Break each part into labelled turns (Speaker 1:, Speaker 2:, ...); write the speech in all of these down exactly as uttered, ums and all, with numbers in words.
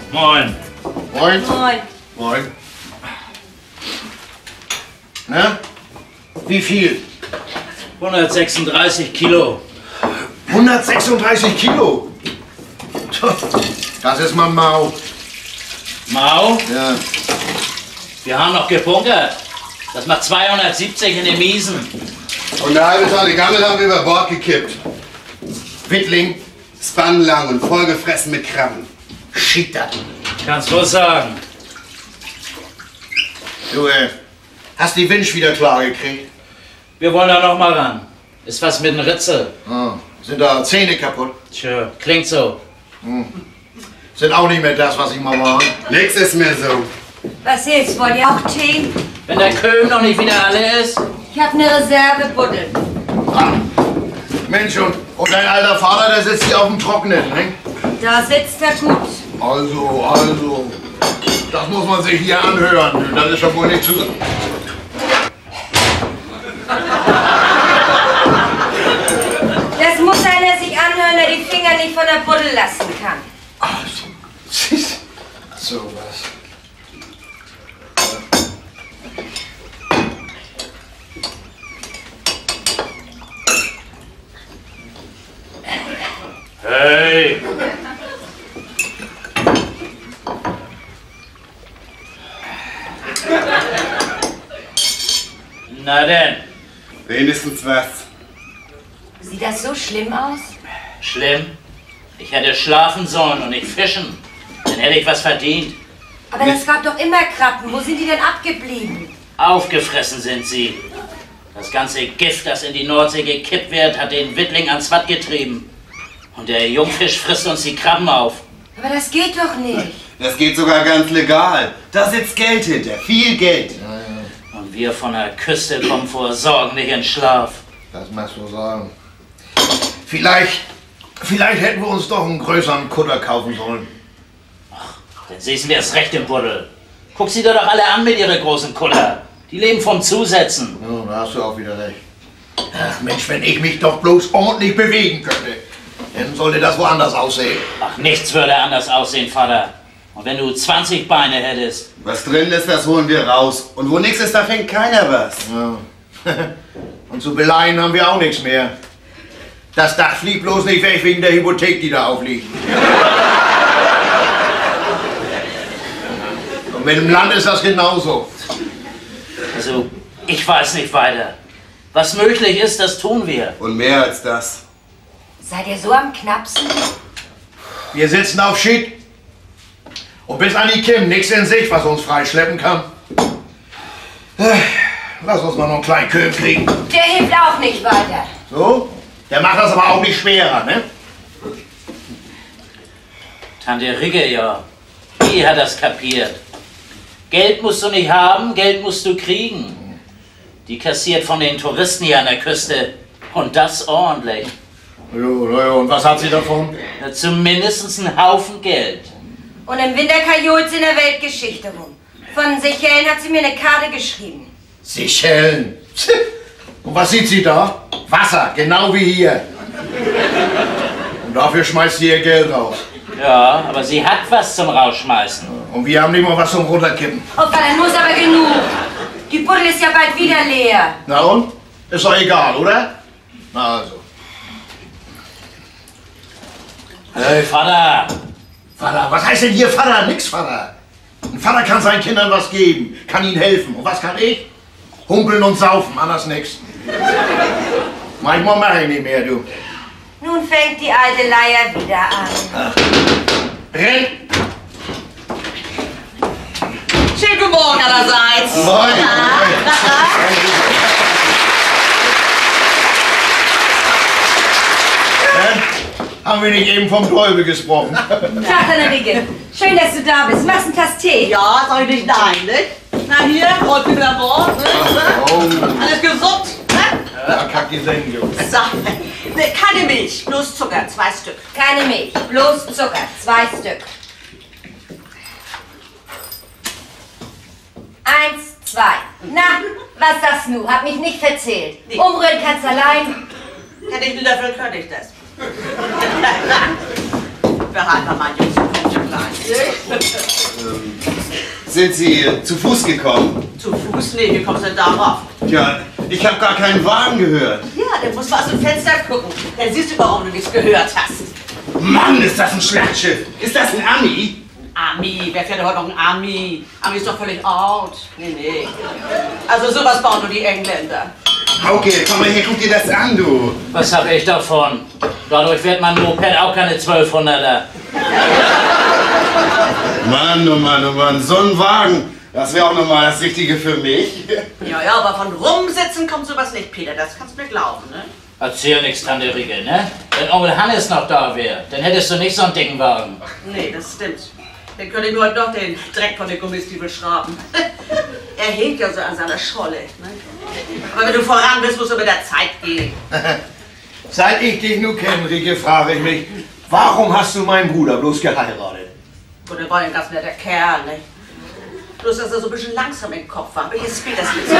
Speaker 1: Moin.
Speaker 2: Moin.
Speaker 3: Moin.
Speaker 2: Moin. Na? Wie viel?
Speaker 1: hundertsechsunddreißig Kilo.
Speaker 2: hundertsechsunddreißig Kilo? Das ist mal mau.
Speaker 1: Mau?
Speaker 2: Ja.
Speaker 1: Wir haben noch gebunkert. Das macht zweihundertsiebzig in den Miesen.
Speaker 4: Und eine halbe Tonne Gammel haben wir über Bord gekippt. Wittling, spannlang und vollgefressen mit Krabben.
Speaker 2: Schitter.
Speaker 1: Kannst du sagen.
Speaker 2: Du, äh, hast die Winch wieder klar gekriegt?
Speaker 1: Wir wollen da noch mal ran. Ist was mit dem Ritzel.
Speaker 2: Ah, sind da Zähne kaputt?
Speaker 1: Tja, klingt so.
Speaker 2: Hm. Sind auch nicht mehr das, was ich mal war.
Speaker 4: Nix ist mehr so.
Speaker 3: Was jetzt? Wollt ihr auch Tee?
Speaker 1: Wenn der Köhm noch nicht wieder alle ist.
Speaker 3: Ich hab eine Reservebuddel.
Speaker 2: Ah. Mensch, und, und dein alter Vater, der sitzt hier auf dem Trockenen, ne?
Speaker 3: Da sitzt er gut.
Speaker 2: Also, also, das muss man sich hier anhören. Das ist ja wohl nicht zu...
Speaker 3: Das muss einer sich anhören, der die Finger nicht von der Buddel lassen kann.
Speaker 2: Ach, so was.
Speaker 1: Hey! Na denn,
Speaker 4: Wenigstens was.
Speaker 3: Sieht das so schlimm aus?
Speaker 1: schlimm. Ich hätte schlafen sollen und nicht fischen. Dann hätte ich was verdient.
Speaker 3: Aber das gab doch immer Krabben. Wo sind die denn abgeblieben?
Speaker 1: Aufgefressen sind sie. Das ganze Gift, das in die Nordsee gekippt wird, hat den Wittling ans Watt getrieben. Und der Jungfisch frisst uns die Krabben auf.
Speaker 3: Aber das geht doch nicht.
Speaker 4: Das geht sogar ganz legal. Da sitzt Geld hinter, viel Geld.
Speaker 2: Ja, ja,
Speaker 1: Und wir von der Küste kommen vor Sorgen nicht in Schlaf.
Speaker 2: das magst du sagen. Vielleicht, vielleicht hätten wir uns doch einen größeren Kutter kaufen sollen.
Speaker 1: Dann siehst du erst recht im Buddel. Guck sie doch alle an mit ihren großen Kutter. Die leben vom Zusetzen.
Speaker 2: Ja, da hast du auch wieder recht. Ach Mensch, wenn ich mich doch bloß ordentlich bewegen könnte, dann sollte das woanders aussehen.
Speaker 1: Ach, nichts würde anders aussehen, Vater. Und wenn du zwanzig Beine hättest.
Speaker 4: Was drin ist, das holen wir raus. Und wo nichts ist, da fängt keiner was.
Speaker 2: Ja. Und zu beleihen haben wir auch nichts mehr. Das Dach fliegt bloß nicht weg wegen der Hypothek, die da aufliegt. Und mit dem Land ist das genauso.
Speaker 1: Also, ich weiß nicht weiter. Was möglich ist, das tun wir.
Speaker 4: Und mehr als das.
Speaker 3: Seid ihr so am Knapsen?
Speaker 2: Wir sitzen auf Schied. Und bis an die Kim nichts in sich, was uns freischleppen kann. Lass uns mal noch einen kleinen Köhm kriegen.
Speaker 3: Der hilft auch nicht weiter.
Speaker 2: So? Der macht das aber auch nicht schwerer, ne?
Speaker 1: Tante Rigge, ja. Die hat das kapiert. Geld musst du nicht haben, Geld musst du kriegen. Die kassiert von den Touristen hier an der Küste. Und das ordentlich.
Speaker 2: Jo, jo, und was hat sie davon?
Speaker 1: Na, zumindest einen Haufen Geld.
Speaker 3: Und im Winter kajolt sie in der Weltgeschichte rum. Von Seychellen hat sie mir eine Karte geschrieben.
Speaker 2: Seychellen. Und was sieht sie da? Wasser, genau wie hier. Und dafür schmeißt sie ihr Geld raus.
Speaker 1: Ja, aber sie hat was zum Rausschmeißen.
Speaker 2: Und wir haben nicht mal was zum Runterkippen.
Speaker 3: Oh, Vater, nun ist aber genug. Die Buddel ist ja bald wieder leer.
Speaker 2: Na und? Ist doch egal, oder? Na also.
Speaker 1: Hey, Vater!
Speaker 2: Vater, was heißt denn hier Vater? Nix Vater. Ein Vater kann seinen Kindern was geben, kann ihnen helfen. Und was kann ich? Humpeln und saufen, anders nix. Manchmal mache ich nicht mehr, du.
Speaker 3: Nun fängt die alte Leier wieder an.
Speaker 2: Ach. Renn!
Speaker 5: Schönen guten Morgen allerseits.
Speaker 2: Moin! Haben wir nicht eben vom Teufel gesprochen?
Speaker 3: Tag, Tante Rigge. Schön, dass du da bist. Machst einen Tass Tee?
Speaker 5: Ja, sag ich nicht nein, nicht? Na hier, heute wieder Bord, ne?
Speaker 2: Oh.
Speaker 5: Alles gesund, ne?
Speaker 2: Ja, kack die Sendung.
Speaker 5: So, ne, keine Milch, bloß Zucker, zwei Stück.
Speaker 3: Keine Milch, bloß Zucker. Zwei Stück. Eins, zwei. Na, was sagst du? Hab mich nicht verzählt.
Speaker 5: Nee.
Speaker 3: Umrühren kannst allein.
Speaker 5: Hätte ich einen Löffel, könnte ich das. Behalten wir mal Jungs und Mädchen gleich.
Speaker 4: Sind Sie zu Fuß gekommen?
Speaker 5: Zu Fuß? Nee, wie kommst du denn darauf?
Speaker 4: Ja, ich habe gar keinen Wagen gehört.
Speaker 5: Ja, dann musst du aus dem Fenster gucken. Dann siehst du, warum du nichts gehört hast.
Speaker 4: Mann, ist das ein Schlachtschiff! Ist das ein Ami?
Speaker 5: Ami, wer fährt heute noch ein Ami? Ami ist doch völlig out. Nee, nee. Also sowas bauen nur die Engländer.
Speaker 4: Hauke, komm mal her, guck dir das an, du.
Speaker 1: Was hab ich davon? Dadurch wird mein Moped auch keine zwölfhunderter.
Speaker 4: Mann, oh Mann, oh Mann, so ein Wagen. Das wäre auch nochmal das Richtige für mich.
Speaker 5: Ja, ja, aber von rumsitzen kommt sowas nicht, Peter. Das kannst du mir glauben, ne?
Speaker 1: Erzähl nix, Tante Rieke, ne? Wenn Onkel Hannes noch da wäre, dann hättest du nicht so einen dicken Wagen.
Speaker 5: Nee, das stimmt. Dann könnte ich mir heute noch den Dreck von den Gummistiefel schraben. Er hinkt ja so an seiner Scholle, ne? Aber wenn du voran bist, musst du mit der Zeit gehen.
Speaker 2: Seit ich dich nun kenne, Rieke, frage ich mich, warum hast du meinen Bruder bloß geheiratet?
Speaker 5: Und er war ja ein ganz netter Kerl, ne? Bloß, dass er so ein bisschen langsam im Kopf war. Aber jetzt spielt das nicht.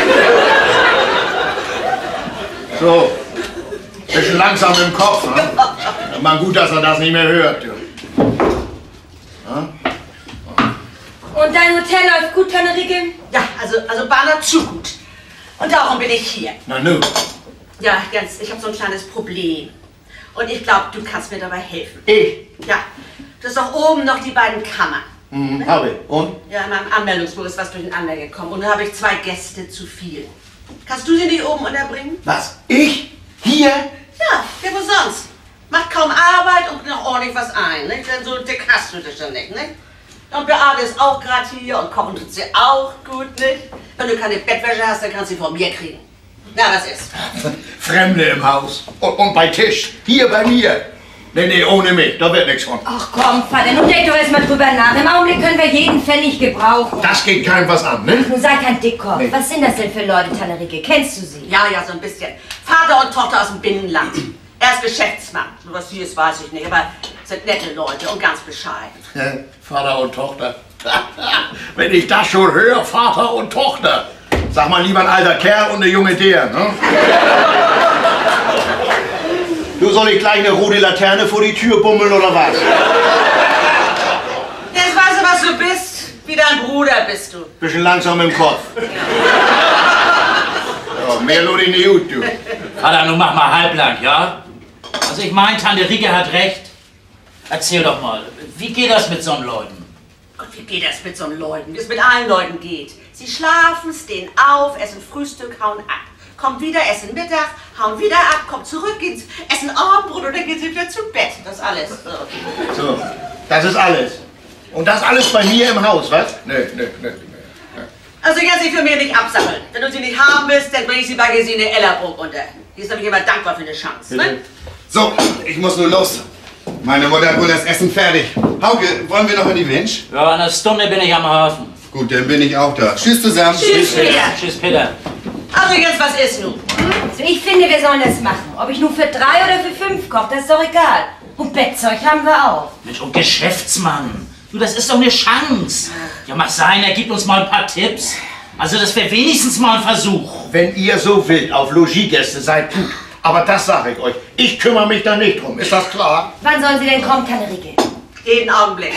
Speaker 2: So, bisschen langsam im Kopf, ne? Mal gut, dass er das nicht mehr hört, du. Ja?
Speaker 3: Und dein Hotel läuft gut, Tante Rieke?
Speaker 5: Ja, also, also Barnard zu gut. Und darum bin ich hier.
Speaker 2: Na nu.
Speaker 5: Ja, Jens, ich habe so ein kleines Problem. Und ich glaube, du kannst mir dabei helfen.
Speaker 2: Ich?
Speaker 5: Ja, du hast doch oben noch die beiden Kammern.
Speaker 2: Hm, hab ich. Und?
Speaker 5: Ja, in meinem Anmeldungsbuch ist was durcheinander gekommen. Und da habe ich zwei Gäste zu viel. Kannst du sie nicht oben unterbringen?
Speaker 2: Was? Ich? Hier?
Speaker 5: Ja, wer wo sonst? Macht kaum Arbeit und noch ordentlich was ein, nicht? Denn so dick hast du dich schon nicht, nicht? Und Beate ist auch gerade hier und kochen tut sie auch gut, nicht? Wenn du keine Bettwäsche hast, dann kannst du sie von mir kriegen. Na, was ist?
Speaker 2: Fremde im Haus. Und, und bei Tisch. Hier bei mir. Nee, nee, ohne mich. Da wird nichts von.
Speaker 3: Ach komm, Vater, nun denk doch erst mal drüber nach. Im Augenblick können wir jeden Pfennig gebrauchen.
Speaker 2: Das geht keinem was an, ne?
Speaker 3: Nun sei kein Dickkopf.
Speaker 2: Nee.
Speaker 3: Was sind das denn für Leute, Tante Rieke? Kennst du sie?
Speaker 5: Ja, ja, so ein bisschen. Vater und Tochter aus dem Binnenland. Er ist Geschäftsmann. So was sie ist, weiß ich nicht. Aber sind nette Leute und ganz bescheiden.
Speaker 2: Vater und Tochter. Wenn ich das schon höre, Vater und Tochter. Sag mal lieber ein alter Kerl und eine junge Der, ne? Du, soll ich gleich eine rote Laterne vor die Tür bummeln oder was?
Speaker 5: Jetzt weißt du, was du bist. Wie dein Bruder bist du.
Speaker 2: Bisschen langsam im Kopf. Ja, mehr nur in die Hut, du.
Speaker 1: Vater, nun mach mal halblang, ja? Also ich mein, Tante Rieke hat recht. Erzähl doch mal, wie geht das mit so Leuten?
Speaker 5: Gott, wie geht das mit so Leuten? Wie es mit allen Leuten geht. Sie schlafen, stehen auf, essen Frühstück, hauen ab. Kommt wieder, essen Mittag, hauen wieder ab, kommt zurück, gehen, essen Abendbrot und dann gehen sie wieder zu Bett. Das ist alles. So.
Speaker 2: So, das ist alles. Und das alles bei mir im Haus, was? Nö, nö, nö.
Speaker 5: Also jetzt sie für mich nicht absammeln. Wenn du sie nicht haben willst, dann bring ich sie bei Gesine Ellerbrook unter. Die ist nämlich immer dankbar für eine Chance, ne?
Speaker 4: So, ich muss nur los. Meine Mutter hat wohl das Essen fertig. Hauke, wollen wir noch in die Winch?
Speaker 1: Ja, in einer Stunde bin ich am Hafen.
Speaker 4: Gut, dann bin ich auch da. Tschüss zusammen.
Speaker 5: Tschüss, Peter.
Speaker 1: Tschüss, Peter.
Speaker 5: Also jetzt, was ist nun?
Speaker 3: Also ich finde, wir sollen das machen. Ob ich nun für drei oder für fünf koche, das ist doch egal. Und Bettzeug haben wir auch.
Speaker 1: Mensch, und Geschäftsmann. Du, das ist doch eine Chance. Ja, mach sein, er gibt uns mal ein paar Tipps. Also das wäre wenigstens mal ein Versuch.
Speaker 2: Wenn ihr so wild auf Logiegäste seid, gut. Aber das sage ich euch. Ich kümmere mich da nicht drum. Ist das klar?
Speaker 3: Wann sollen sie denn kommen, Tante Rieke?
Speaker 5: Jeden Augenblick.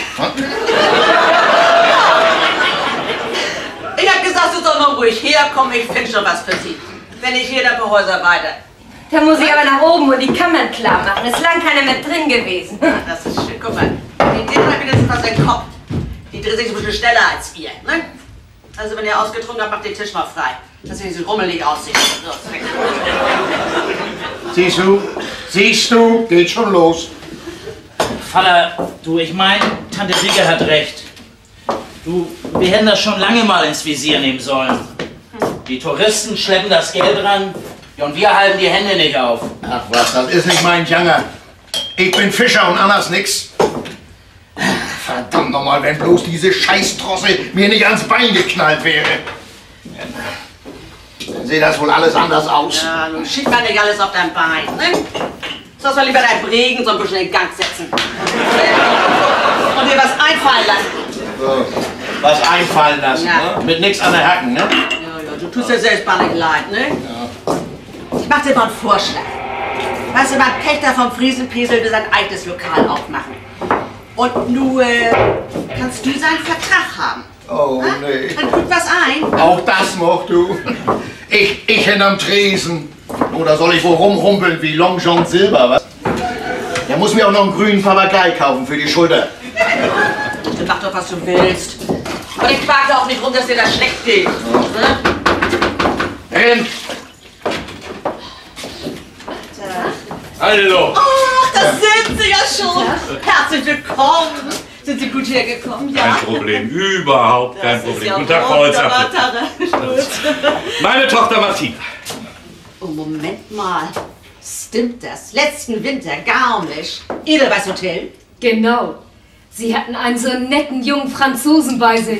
Speaker 5: Ich hab gesagt, du sollst mal ruhig herkommen, ich finde schon was für sie. Wenn nicht hier, dann paar Häuser weiter.
Speaker 3: Da muss ich aber nach oben und die Kammern klar machen. Ist lang keiner mehr drin gewesen.
Speaker 5: Das ist schön, guck mal. Die Ding hat wenigstens was im Kopf. Die dreht sich ein bisschen schneller als ihr, ne? Also wenn ihr ausgetrunken habt, macht den Tisch mal frei. Dass ihr nicht so rummelig aussieht. So, ist weg.
Speaker 2: Siehst du? Siehst du? Geht schon los.
Speaker 1: Vater, du, ich mein, Tante Rieke hat recht. Du, wir hätten das schon lange mal ins Visier nehmen sollen. Die Touristen schleppen das Geld ran, ja, und wir halten die Hände nicht auf.
Speaker 2: Ach was, das ist nicht mein Janger. Ich bin Fischer und anders nix. Verdammt nochmal, wenn bloß diese Scheißtrosse mir nicht ans Bein geknallt wäre. Dann sieht das wohl alles anders aus.
Speaker 5: Ja, nun schiebt man nicht alles auf dein Bein, ne? Sollst mal lieber dein Regen so ein bisschen in Gang setzen. Und dir was einfallen lassen.
Speaker 2: So, was einfallen lassen,
Speaker 5: Ja.
Speaker 2: ne? Mit nix an der Hacken, ne?
Speaker 5: Ja, ja, du tust dir selbst gar nicht leid, ne?
Speaker 2: Ja.
Speaker 5: Ich mach dir mal einen Vorschlag. Weißt du, mein Pächter vom Friesenpiesel will sein eigenes Lokal aufmachen. Und nur kannst du seinen Vertrag haben.
Speaker 2: Oh, nee.
Speaker 5: Dann guck was ein.
Speaker 2: Auch das noch, du. Ich, ich hin am Tresen. Oder soll ich wohl rumhumpeln wie Long John Silver, was? Der muss mir auch noch einen grünen Papagei kaufen für die Schulter.
Speaker 5: Du mach doch, was du willst. Aber ich quake auch nicht rum, dass dir das schlecht geht. Ne?
Speaker 2: Hin!
Speaker 6: Hallo!
Speaker 5: Ach, da sind Sie ja schon. Herzlich willkommen. Sind Sie gut hergekommen? Ja.
Speaker 6: Kein Problem, überhaupt kein
Speaker 5: Das ist
Speaker 6: Problem.
Speaker 5: ja
Speaker 6: Guten Tag, Frau Holzapfel. Meine Tochter Martina.
Speaker 5: Oh, Moment mal. Stimmt das? Letzten Winter, Garmisch. Edelweiß Hotel?
Speaker 7: Genau. Sie hatten einen so netten jungen Franzosen bei sich.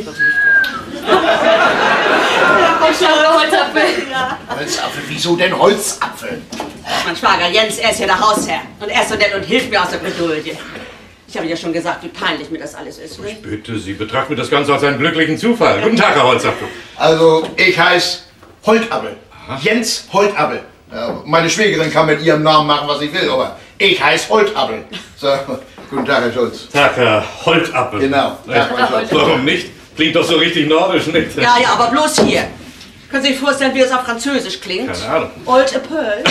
Speaker 5: Holzapfel. Ja.
Speaker 2: Holzapfel, wieso denn Holzapfel?
Speaker 5: Mein Schwager Jens, er ist ja der Hausherr. Und er ist so nett und hilft mir aus der Bredouille. Ich habe ja schon gesagt, wie peinlich mir das alles ist. Ne?
Speaker 6: Bitte, Sie betrachten das Ganze als einen glücklichen Zufall. Guten Tag, Herr Holzapfel.
Speaker 2: Also, ich heiße Holtabel. Jens Holtabel. Ja, meine Schwägerin kann mit ihrem Namen machen, was sie will, aber ich heiße Holtabel. So, guten Tag, Herr Schulz.
Speaker 6: Tag, Herr Holzapfel.
Speaker 2: Genau.
Speaker 6: Ja, warum nicht? Klingt doch so richtig nordisch, nicht?
Speaker 5: Ja, ja, aber bloß hier. Können Sie sich vorstellen, wie es auf Französisch klingt?
Speaker 6: Keine Ahnung.
Speaker 5: Old Apple.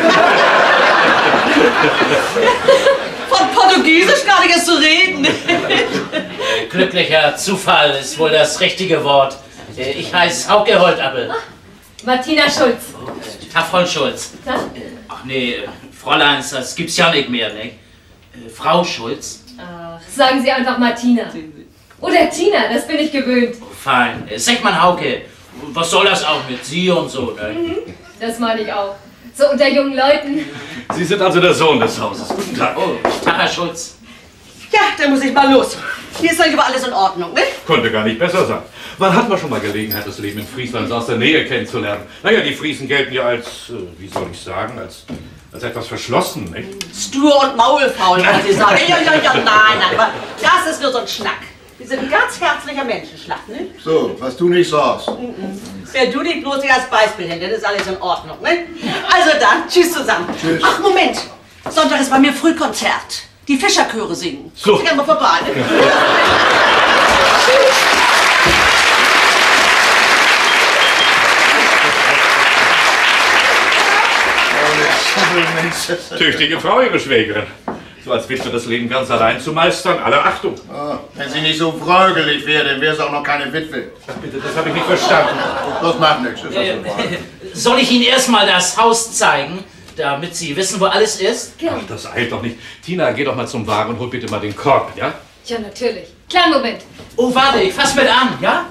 Speaker 5: Von Portugiesisch gar nicht erst zu reden.
Speaker 1: Glücklicher Zufall ist wohl das richtige Wort. Äh, Ich heiße Hauke Holtabel.
Speaker 7: Martina Schulz.
Speaker 1: Tag, Frau Schulz.
Speaker 7: Tag.
Speaker 1: Ach nee, Fräuleins, das gibt's ja nicht mehr, nicht? Äh, Frau Schulz.
Speaker 7: Ach, sagen Sie einfach Martina. Oder Tina, das bin ich gewöhnt.
Speaker 1: Fein. Äh, Sag mal, Hauke, was soll das auch mit Sie und so, ne?
Speaker 7: Mhm, das meine ich auch. So unter jungen Leuten.
Speaker 6: Sie sind also der Sohn des Hauses. Guten Tag.
Speaker 1: Oh, Tag, Herr Schulz.
Speaker 5: Ja, dann muss ich mal los. Hier ist eigentlich aber alles in Ordnung, ne?
Speaker 6: Konnte gar nicht besser sein. Wann hat man schon mal Gelegenheit, das Leben in Friesland aus der Nähe kennenzulernen? Naja, die Friesen gelten ja als, äh, wie soll ich sagen, als, als etwas verschlossen, nicht?
Speaker 5: Stur und maulfaul, wollen Sie sagen. Ja, ja, ja, nein, nein, aber das ist nur so ein Schnack. Wir sind ein ganz herzlicher Menschenschlag, ne?
Speaker 2: So, was du nicht sagst.
Speaker 5: Wer du dich bloß nicht als Beispiel hin, dann ist alles in Ordnung, ne? Also dann, tschüss zusammen.
Speaker 2: Tschüss.
Speaker 5: Ach, Moment. Sonntag ist bei mir Frühkonzert. Die Fischerchöre singen.
Speaker 6: So.
Speaker 5: Kommt gerne mal vorbei, ne?
Speaker 6: Tüchtige Frau, Ihre Schwägerin. So als Witwe das Leben ganz allein zu meistern. Alle Achtung.
Speaker 2: Ah, wenn sie nicht so frögelig wäre, dann wäre es auch noch keine Witwe.
Speaker 6: Ach, bitte, das habe ich nicht verstanden.
Speaker 2: Das macht nichts. Ist das
Speaker 1: Äh,
Speaker 2: so wahr?
Speaker 1: Soll ich Ihnen erstmal das Haus zeigen, damit Sie wissen, wo alles ist?
Speaker 6: Ach, das eilt doch nicht. Tina, geh doch mal zum Wagen und hol bitte mal den Korb, ja?
Speaker 7: Ja, natürlich. Kleinen Moment.
Speaker 1: Oh, warte, ich fass mit an, ja?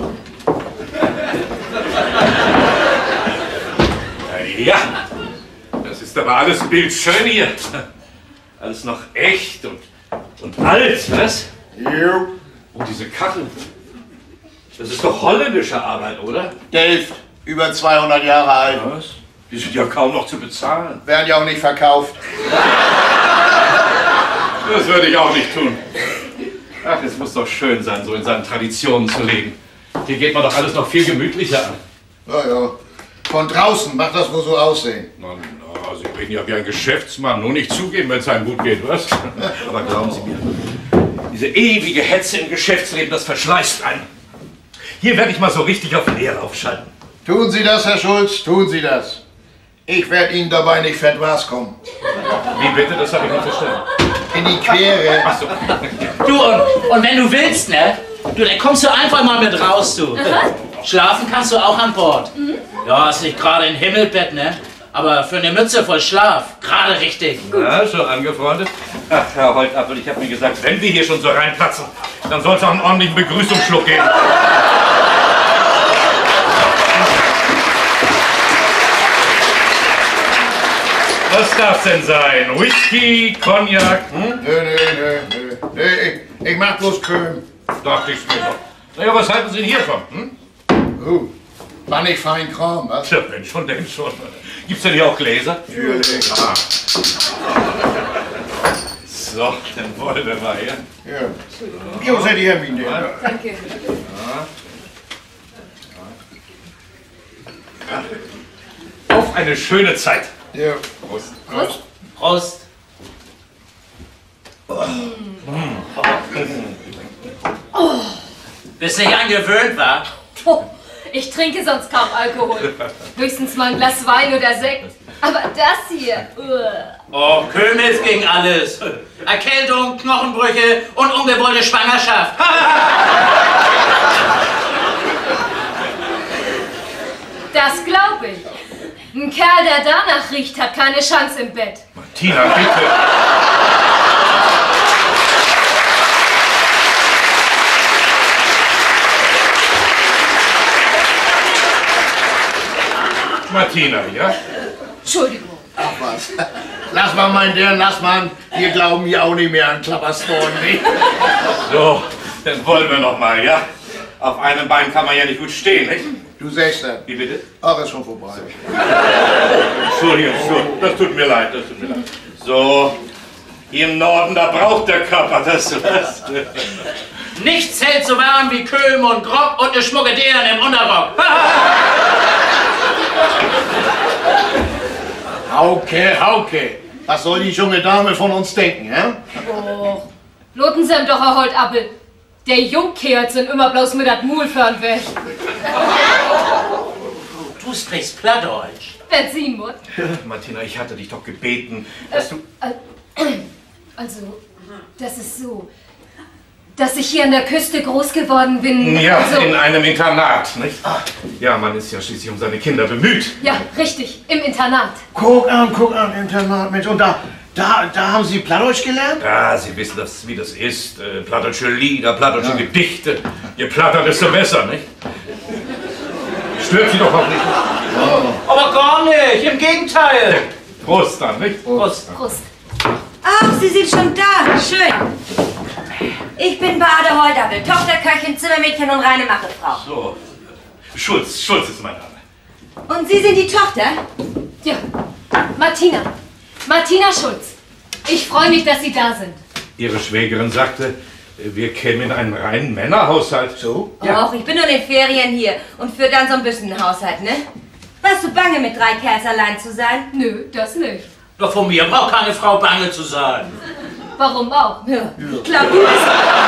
Speaker 6: Ja, das ist aber alles bildschön hier. Alles noch echt und, und alt, was?
Speaker 2: Jo.
Speaker 6: Und diese Kachel. Das ist doch holländische Arbeit, oder?
Speaker 2: Delft, über zweihundert Jahre alt.
Speaker 6: Was? Die sind ja kaum noch zu bezahlen.
Speaker 2: Werden ja auch nicht verkauft.
Speaker 6: Das würde ich auch nicht tun. Ach, es muss doch schön sein, so in seinen Traditionen zu leben. Hier geht man doch alles noch viel gemütlicher an.
Speaker 2: Ja, ja. Von draußen macht das wohl so aussehen.
Speaker 6: Na, na, Sie reden ja wie ein Geschäftsmann. Nur nicht zugeben, wenn es einem gut geht, was? Aber glauben Sie mir, diese ewige Hetze im Geschäftsleben, das verschleißt einen. Hier werde ich mal so richtig auf Leerlauf schalten.
Speaker 2: Tun Sie das, Herr Schulz, tun Sie das. Ich werde Ihnen dabei nicht fett was kommen.
Speaker 6: Wie bitte? Das habe ich nicht verstanden.
Speaker 2: In die Quere.
Speaker 6: Ach so.
Speaker 1: Du, und, und wenn du willst, ne? Du, dann kommst du einfach mal mit raus, du. Schlafen kannst du auch an Bord. Ja, ist nicht gerade ein Himmelbett, ne? Aber für eine Mütze voll Schlaf, gerade richtig.
Speaker 6: Ja, schon angefreundet. Ach, Herr Holtapfel, ich habe mir gesagt, wenn wir hier schon so reinplatzen, dann soll es auch einen ordentlichen Begrüßungsschluck geben. Was darf's denn sein? Whisky, Cognac? Hm?
Speaker 2: Nö, nö, nö, nö. nö ich, ich mach bloß Köhm.
Speaker 6: Dachte ich's mir doch. Naja, was halten Sie denn hiervon? Hm?
Speaker 2: Oh, war nicht fein Kram, was?
Speaker 6: Tja, wenn schon, denn schon. Gibt's denn hier auch Gläser?
Speaker 2: Natürlich.
Speaker 6: Ah. So, dann wollen wir mal her.
Speaker 2: Ja. Jo, seid ihr Hermine.
Speaker 7: Danke.
Speaker 6: Auf eine schöne Zeit.
Speaker 2: Ja.
Speaker 6: Prost.
Speaker 2: Prost.
Speaker 1: Prost. Bist Bist nicht angewöhnt, wa?
Speaker 7: Oh, ich trinke sonst kaum Alkohol. Höchstens mal ein Glas Wein oder Sekt. Aber das hier... Uh.
Speaker 1: Oh, Kömels gegen alles. Erkältung, Knochenbrüche und ungewollte Schwangerschaft.
Speaker 7: Das glaube ich. Ein Kerl, der danach riecht, hat keine Chance im Bett.
Speaker 6: Martina, bitte. Martina, ja?
Speaker 7: Entschuldigung.
Speaker 2: Ach was. Lass mal, mein Herr, lass mal. Wir glauben hier auch nicht mehr an Klapperstorn, nicht?
Speaker 6: So, dann wollen wir noch mal, ja? Auf einem Bein kann man ja nicht gut stehen, nicht?
Speaker 2: Du sagst das.
Speaker 6: Wie bitte?
Speaker 2: Ach, ist schon vorbei.
Speaker 6: Entschuldigung, Entschuldigung, das tut mir leid, das tut mir leid. So, hier im Norden, da braucht der Körper das was.
Speaker 1: Nichts hält so warm wie Köhm und Grog und eine schmucke Deren im Unterrock.
Speaker 2: Hauke, Hauke. Was soll die junge Dame von uns denken, hä?
Speaker 7: Oh, loten Sie ihm doch auch heute ab. Der Jungkerl sind immer bloß mit dat Mulfern weg.
Speaker 1: Du sprichst Plattdeutsch.
Speaker 7: Benzinmut.
Speaker 6: Martina, ich hatte dich doch gebeten, dass du...
Speaker 7: Also, das ist so, dass ich hier an der Küste groß geworden bin.
Speaker 6: Ja,
Speaker 7: also,
Speaker 6: in einem Internat, nicht? Ja, man ist ja schließlich um seine Kinder bemüht.
Speaker 7: Ja, richtig, im Internat.
Speaker 2: Guck an, guck an, Internat, Mensch. Und da, da, da haben Sie Plattdeutsch gelernt?
Speaker 6: Ja, Sie wissen, das, wie das ist. Äh, plattdeutsche Lieder, plattdeutsche ja. Gedichte. Je platter, desto besser, nicht? Stört Sie doch auch nicht.
Speaker 1: Oh. Aber gar nicht, im Gegenteil.
Speaker 6: Prost dann, nicht?
Speaker 1: Prost.
Speaker 7: Prost.
Speaker 3: Ach, Sie sind schon da. Schön. Ich bin Bade Holdabbel, Tochter, Köchin, Zimmermädchen und reine Machefrau.
Speaker 6: So. Schulz, Schulz ist mein Name.
Speaker 3: Und Sie sind die Tochter?
Speaker 7: Ja, Martina. Martina Schulz. Ich freue mich, dass Sie da sind.
Speaker 6: Ihre Schwägerin sagte, wir kämen in einen reinen Männerhaushalt. So?
Speaker 3: Ja. Och, ich bin nur in den Ferien hier und für dann so ein bisschen einen Haushalt, ne? Warst du bange, mit drei Kerls allein zu sein?
Speaker 7: Nö, das nicht.
Speaker 1: Doch von mir braucht keine Frau bange zu sein.
Speaker 7: Warum auch?
Speaker 3: Ja. Ich glaub, du bist...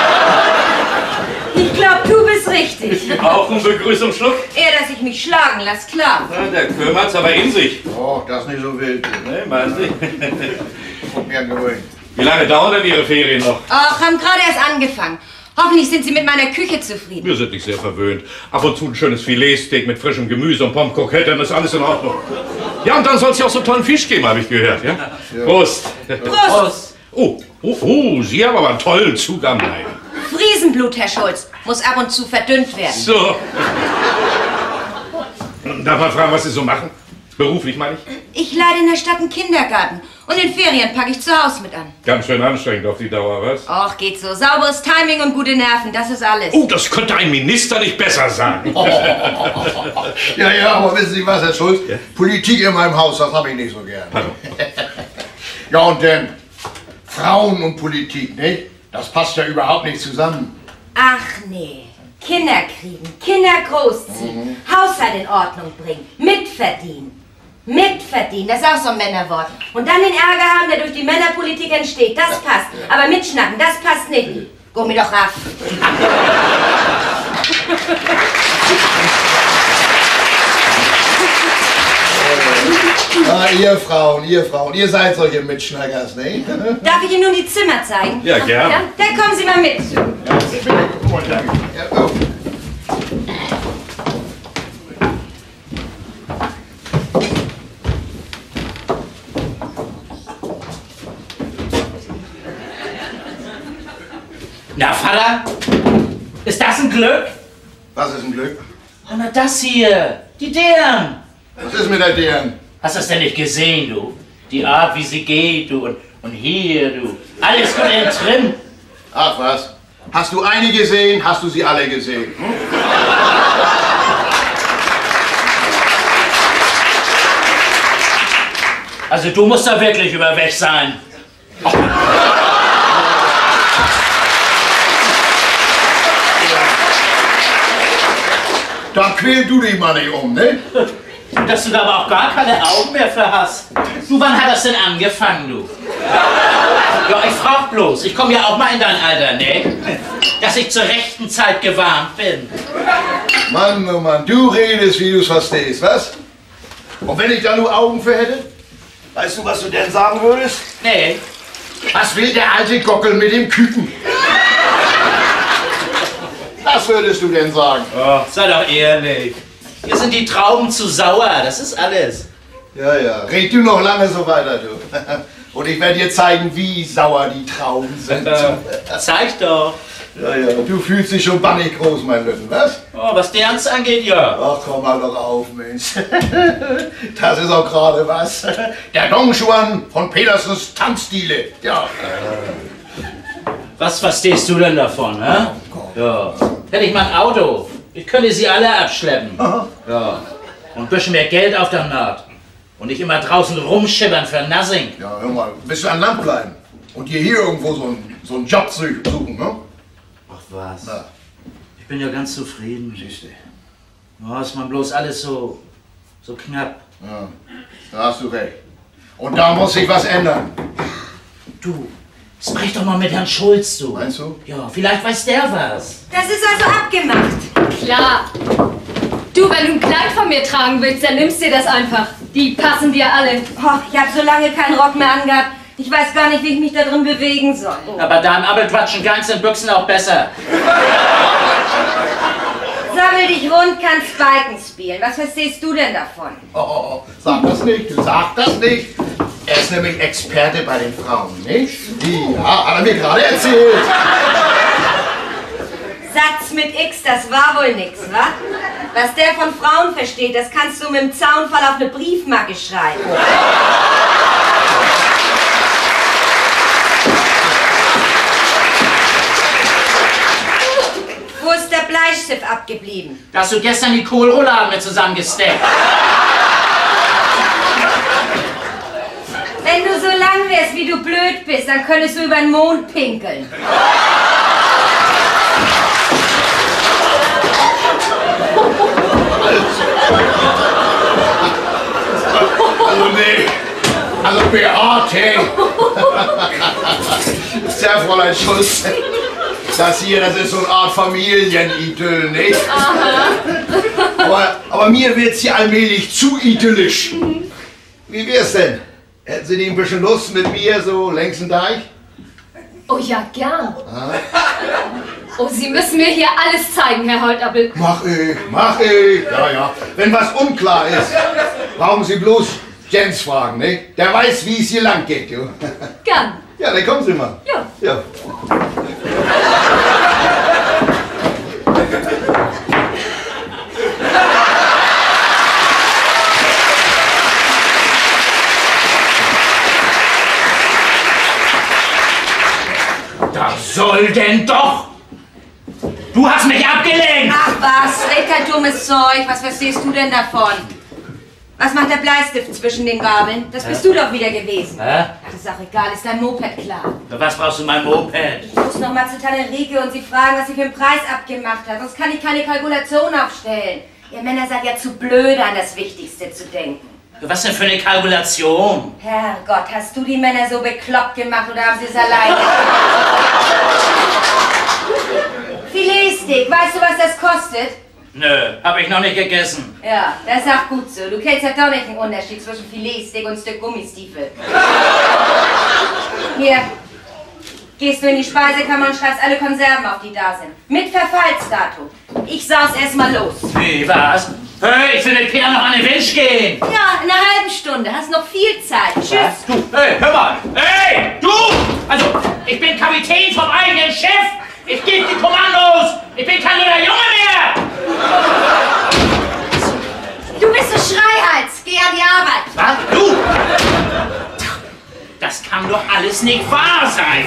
Speaker 3: Ich glaub, du bist richtig.
Speaker 6: Auch ein Begrüßungsschluck?
Speaker 3: Eher, dass ich mich schlagen lass, klar.
Speaker 6: Ja, der Köhm hat's aber in sich.
Speaker 2: Oh, das ist nicht so wild.
Speaker 6: Ne, meinen Sie?
Speaker 2: Guck mir gewöhnt.
Speaker 6: Wie lange dauern denn Ihre Ferien noch?
Speaker 3: Ach, haben gerade erst angefangen. Hoffentlich sind Sie mit meiner Küche zufrieden.
Speaker 6: Wir sind nicht sehr verwöhnt. Ab und zu ein schönes Filetsteak mit frischem Gemüse und Pommes Croquettes, dann ist alles in Ordnung. Ja, und dann soll es ja auch so tollen Fisch geben, habe ich gehört. Ja? Ja. Prost.
Speaker 3: Prost.
Speaker 1: Prost.
Speaker 6: Oh, oh, oh, Sie haben aber einen tollen Zug am Leib.
Speaker 3: Friesenblut, Herr Schulz, muss ab und zu verdünnt werden.
Speaker 6: So. Darf man fragen, was Sie so machen? Beruflich, meine ich?
Speaker 3: Ich leite in der Stadt einen Kindergarten und in Ferien packe ich zu Hause mit an.
Speaker 6: Ganz schön anstrengend auf die Dauer, was?
Speaker 3: Och, geht so. Sauberes Timing und gute Nerven, das ist alles.
Speaker 6: Oh, das könnte ein Minister nicht besser sagen.
Speaker 2: Oh. Ja, ja, aber wissen Sie was, Herr Schulz? Ja? Politik in meinem Haus, das habe ich nicht so gern.
Speaker 6: Pardon.
Speaker 2: Ja, und denn Frauen und Politik, nicht? Das passt ja überhaupt nicht zusammen.
Speaker 3: Ach nee. Kinder kriegen, Kinder großziehen, mhm. Haushalt in Ordnung bringen, mitverdienen. Mitverdienen, das ist auch so ein Männerwort. Und dann den Ärger haben, der durch die Männerpolitik entsteht, das passt. Aber mitschnacken, das passt nicht. Guck mir doch raff.
Speaker 2: Ah, ihr Frauen, ihr Frauen, ihr seid solche Mitschnackers, ne?
Speaker 3: Darf ich Ihnen nun die Zimmer zeigen?
Speaker 6: Ja, gern.
Speaker 3: Ja, dann kommen Sie mal mit.
Speaker 2: Ja, bitte. Und danke. Ja, oh.
Speaker 1: Na, Vater? Ist das ein Glück?
Speaker 2: Was ist ein Glück?
Speaker 1: Oh, na, das hier. Die Deren.
Speaker 2: Was ist mit der Deren?
Speaker 1: Hast du das denn nicht gesehen, du? Die Art, wie sie geht, du. Und, und hier, du. Alles gut in Trim.
Speaker 2: Ach was. Hast du eine gesehen, hast du sie alle gesehen. Hm?
Speaker 1: Also du musst da wirklich überweg sein. Oh.
Speaker 2: Da quäl du dich mal nicht um, ne?
Speaker 1: Dass du da aber auch gar keine Augen mehr für hast. Du, wann hat das denn angefangen, du? Ja, ich frag bloß. Ich komme ja auch mal in dein Alter, ne? Dass ich zur rechten Zeit gewarnt bin.
Speaker 2: Mann, oh Mann, du redest, wie du's verstehst, was? Und wenn ich da nur Augen für hätte? Weißt du, was du denn sagen würdest?
Speaker 1: Nee.
Speaker 2: Was will der alte Gockel mit dem Küken? Was würdest du denn sagen?
Speaker 1: Oh, sei doch ehrlich. Hier sind die Trauben zu sauer, das ist alles.
Speaker 2: Ja, ja, red du noch lange so weiter, du. Und ich werde dir zeigen, wie sauer die Trauben sind.
Speaker 1: Zeig doch.
Speaker 2: Ja, ja, du fühlst dich schon bannig groß, mein Lütten, was?
Speaker 1: Oh, was Ernst angeht, ja.
Speaker 2: Ach, komm mal doch auf, Mensch. Das ist auch gerade was. Der Don Juan von Petersens Tanzstile. Ja.
Speaker 1: Was verstehst du denn davon, hä? Ja. Hätte ich mal ein Auto, ich könnte sie alle abschleppen.
Speaker 2: Aha.
Speaker 1: Ja. Und ein bisschen mehr Geld auf der Naht. Und nicht immer draußen rumschibbern für nothing.
Speaker 2: Ja, hör mal, ein bisschen an Land bleiben. Und dir hier irgendwo so einen, so einen Job suchen, ne?
Speaker 1: Ach was.
Speaker 2: Na.
Speaker 1: Ich bin ja ganz zufrieden.
Speaker 2: Siehste.
Speaker 1: Ja, ist man bloß alles so, so knapp.
Speaker 2: Ja, da hast du recht. Und da muss sich was ändern.
Speaker 1: Du, sprich doch mal mit Herrn Schulz, du.
Speaker 2: Meinst du?
Speaker 1: Ja, vielleicht weiß der was.
Speaker 3: Das ist also abgemacht.
Speaker 7: Klar. Du, wenn du ein Kleid von mir tragen willst, dann nimmst dir das einfach. Die passen dir alle.
Speaker 3: Oh, ich habe so lange keinen Rock mehr angehabt. Ich weiß gar nicht, wie ich mich da drin bewegen soll.
Speaker 1: Aber da im Abelquatschen ganz in Büchsen auch besser.
Speaker 3: Sammel dich rund, kannst Spiken spielen. Was verstehst du denn davon?
Speaker 2: Oh, oh, oh, sag das nicht, du sag das nicht. Er ist nämlich Experte bei den Frauen, nicht? Ja, hat er mir gerade erzählt.
Speaker 3: Satz mit X, das war wohl nix, wa? Was der von Frauen versteht, das kannst du mit dem Zaunfall auf eine Briefmarke schreiben. Wo ist der Bleistift abgeblieben?
Speaker 1: Da hast du gestern die Kohlrouladen mit zusammengesteckt.
Speaker 3: Wenn du so lang wärst, wie du blöd bist, dann könntest du über den Mond pinkeln.
Speaker 2: Also nee, also Beate. Sehr Fräulein Schulz. Das hier, das ist so eine Art Familienidyll, nicht? Aha. Aber, aber mir wird's hier allmählich zu idyllisch. Wie wär's denn? Hätten Sie nicht ein bisschen Lust mit mir so längs den Deich?
Speaker 7: Oh ja, gern. Oh, Sie müssen mir hier alles zeigen, Herr Holtappel.
Speaker 2: Mach ich, mach ich. Ja, ja. Wenn was unklar ist, brauchen Sie bloß Jens fragen, ne? Der weiß, wie es hier lang geht, jo.
Speaker 7: Gern.
Speaker 2: Ja, dann kommen Sie mal.
Speaker 7: Ja.
Speaker 2: Ja.
Speaker 1: Das soll denn doch! Du hast mich abgelenkt!
Speaker 3: Ach was, red kein dummes Zeug. Was verstehst du denn davon? Was macht der Bleistift zwischen den Gabeln? Das bist du doch wieder gewesen.
Speaker 1: Hä?
Speaker 3: Ach, ist auch egal, ist dein Moped klar.
Speaker 1: Für was brauchst du mein Moped?
Speaker 3: Ich muss noch mal zu Tante Rieke und sie fragen, was sie für einen Preis abgemacht hat. Sonst kann ich keine Kalkulation aufstellen. Ihr Männer seid ja zu blöd, an das Wichtigste zu denken.
Speaker 1: Was denn für eine Kalkulation?
Speaker 3: Herrgott, hast du die Männer so bekloppt gemacht oder haben sie es alleine? Filetsteak, weißt du, was das kostet?
Speaker 1: Nö, hab ich noch nicht gegessen.
Speaker 3: Ja, das ist auch gut so. Du kennst ja doch nicht den Unterschied zwischen Filetsteak und ein Stück Gummistiefel. Hier, gehst du in die Speisekammer und schreibst alle Konserven auf, die da sind. Mit Verfallsdatum. Ich saß erst mal los.
Speaker 1: Wie, was? Hey, ich will mit Peter noch an den Wisch gehen.
Speaker 3: Ja, in einer halben Stunde. Hast noch viel Zeit. Tschüss.
Speaker 1: Du, hey, hör mal. Hey, du! Also, ich bin Kapitän vom eigenen Schiff. Ich gebe die Kommandos. Ich bin kein junger Junge mehr.
Speaker 3: Du bist so Schreihals. Geh an die Arbeit.
Speaker 1: Was? Du? Das kann doch alles nicht wahr sein.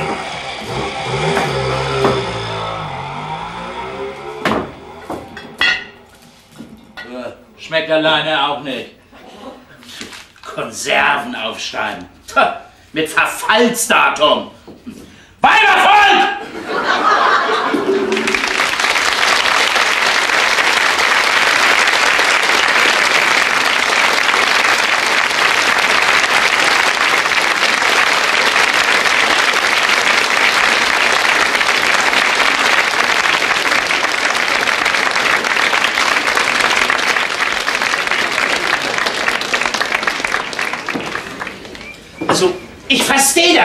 Speaker 1: Schmeckt alleine auch nicht. Konserven aufschreiben. Tja, mit Verfallsdatum. Weibervolk!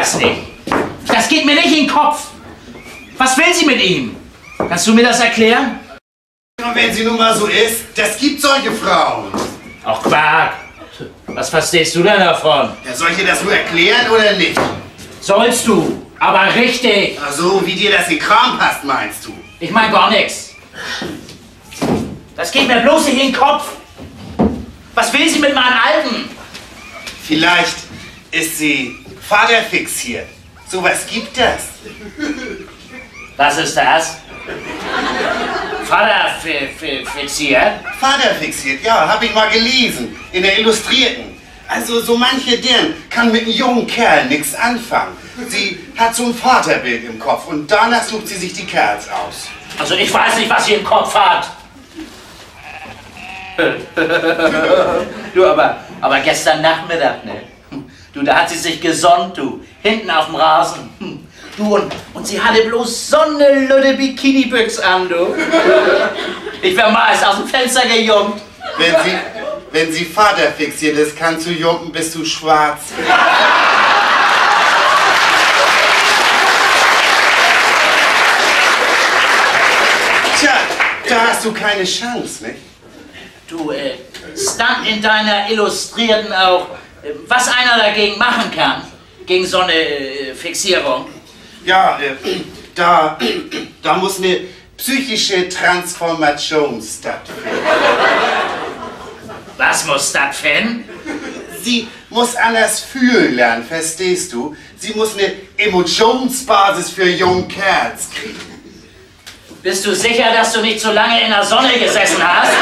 Speaker 1: das nicht. Das geht mir nicht in den Kopf. Was will sie mit ihm? Kannst du mir das erklären?
Speaker 4: Und wenn sie nun mal so ist, das gibt solche Frauen.
Speaker 1: Ach, Quark. Was verstehst du denn davon?
Speaker 4: Ja, soll ich dir das nur erklären oder nicht?
Speaker 1: Sollst du, aber richtig.
Speaker 4: Ach so, wie dir das in den Kram passt, meinst du?
Speaker 1: Ich mein gar nichts. Das geht mir bloß nicht in den Kopf. Was will sie mit meinem Alten?
Speaker 4: Vielleicht ist sie vaterfixiert. Sowas gibt das.
Speaker 1: Was ist das? Vater fixiert?
Speaker 4: Vaterfixiert, ja, hab ich mal gelesen. In der Illustrierten. Also so manche deren kann mit einem jungen Kerl nichts anfangen. Sie hat so ein Vaterbild im Kopf und danach sucht sie sich die Kerls aus.
Speaker 1: Also ich weiß nicht, was sie im Kopf hat. Du, aber, aber gestern Nachmittag, ne? Du, da hat sie sich gesonnt, du. Hinten auf dem Rasen. Du, und, und sie hatte bloß so eine lütte Bikini-Büchs an, du. Ich wär meist aus dem Fenster gejumpt.
Speaker 4: Wenn sie, wenn sie vaterfixiert ist, kannst du jumpen, bist du schwarz. Tja, da hast du keine Chance, nicht?
Speaker 1: Du, äh, stand in deiner Illustrierten auch, äh, was einer dagegen machen kann, gegen so eine äh, Fixierung.
Speaker 4: Ja, äh, da, da muss eine psychische Transformation stattfinden.
Speaker 1: Was muss stattfinden?
Speaker 4: Sie muss anders fühlen lernen, verstehst du? Sie muss eine Emotionsbasis für junge Kerls kriegen.
Speaker 1: Bist du sicher, dass du nicht so lange in der Sonne gesessen hast?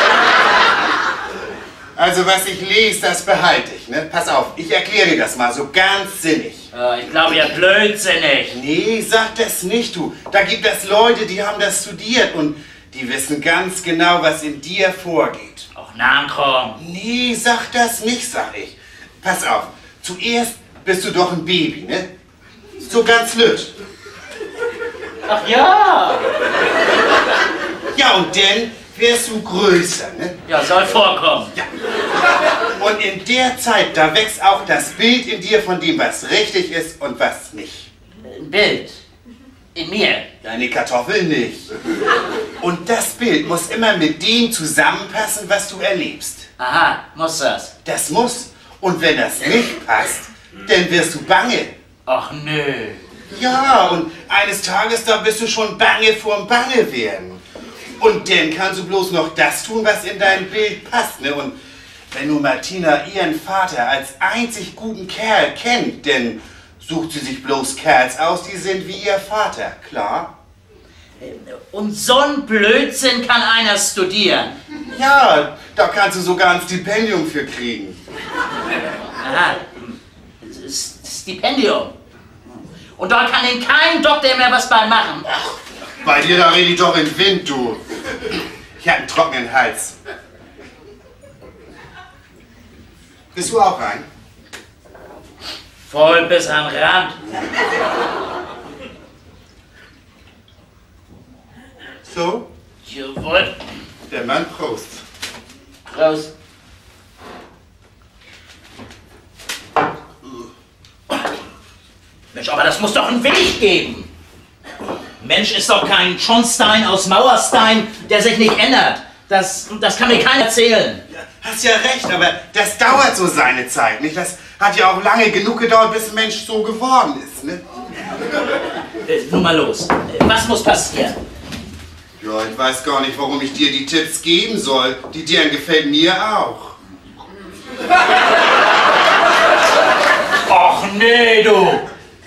Speaker 4: Also was ich lese, das behalte ich, ne? Pass auf, ich erkläre dir das mal so ganz sinnig.
Speaker 1: Äh, ich glaube, ihr blödsinnig.
Speaker 4: Nee, sag das nicht, du. Da gibt es Leute, die haben das studiert und die wissen ganz genau, was in dir vorgeht.
Speaker 1: Auch Nahenkram.
Speaker 4: Nee, sag das nicht, sag ich. Pass auf, zuerst bist du doch ein Baby, ne? So ganz lütt.
Speaker 1: Ach ja.
Speaker 4: Ja, und dann wirst du größer, ne?
Speaker 1: Ja, soll vorkommen.
Speaker 4: Ja. Und in der Zeit, da wächst auch das Bild in dir von dem, was richtig ist und was nicht.
Speaker 1: Ein Bild. In mir.
Speaker 4: Deine Kartoffel nicht. Und das Bild muss immer mit dem zusammenpassen, was du erlebst.
Speaker 1: Aha, muss das.
Speaker 4: Das muss. Und wenn das nicht passt, dann wirst du bange.
Speaker 1: Ach nö.
Speaker 4: Ja, und eines Tages, da bist du schon bange vorm Bange werden. Und dann kannst du bloß noch das tun, was in dein Bild passt, ne? Und wenn nun Martina ihren Vater als einzig guten Kerl kennt, dann sucht sie sich bloß Kerls aus, die sind wie ihr Vater, klar?
Speaker 1: Und so ein Blödsinn kann einer studieren.
Speaker 4: Ja, da kannst du sogar ein Stipendium für kriegen.
Speaker 1: Aha. Stipendium. Und dort kann denn kein Doktor mehr was bei machen.
Speaker 4: Ach, bei dir, da rede ich doch in Wind, du. Ich hab einen trockenen Hals. Bist du auch rein?
Speaker 1: Voll bis an den Rand.
Speaker 4: So?
Speaker 1: Jawohl.
Speaker 4: Der Mann, Prost.
Speaker 1: Prost. Mensch, aber das muss doch einen Weg geben. Mensch ist doch kein Schornstein aus Mauerstein, der sich nicht ändert. Das, das kann mir keiner erzählen.
Speaker 4: Ja, hast ja recht, aber das dauert so seine Zeit, nicht? Das hat ja auch lange genug gedauert, bis ein Mensch so geworden ist, ne?
Speaker 1: Äh, nun mal los. Was muss passieren?
Speaker 4: Ja, ich weiß gar nicht, warum ich dir die Tipps geben soll. Die deren gefällt mir auch.
Speaker 1: Och nee, du.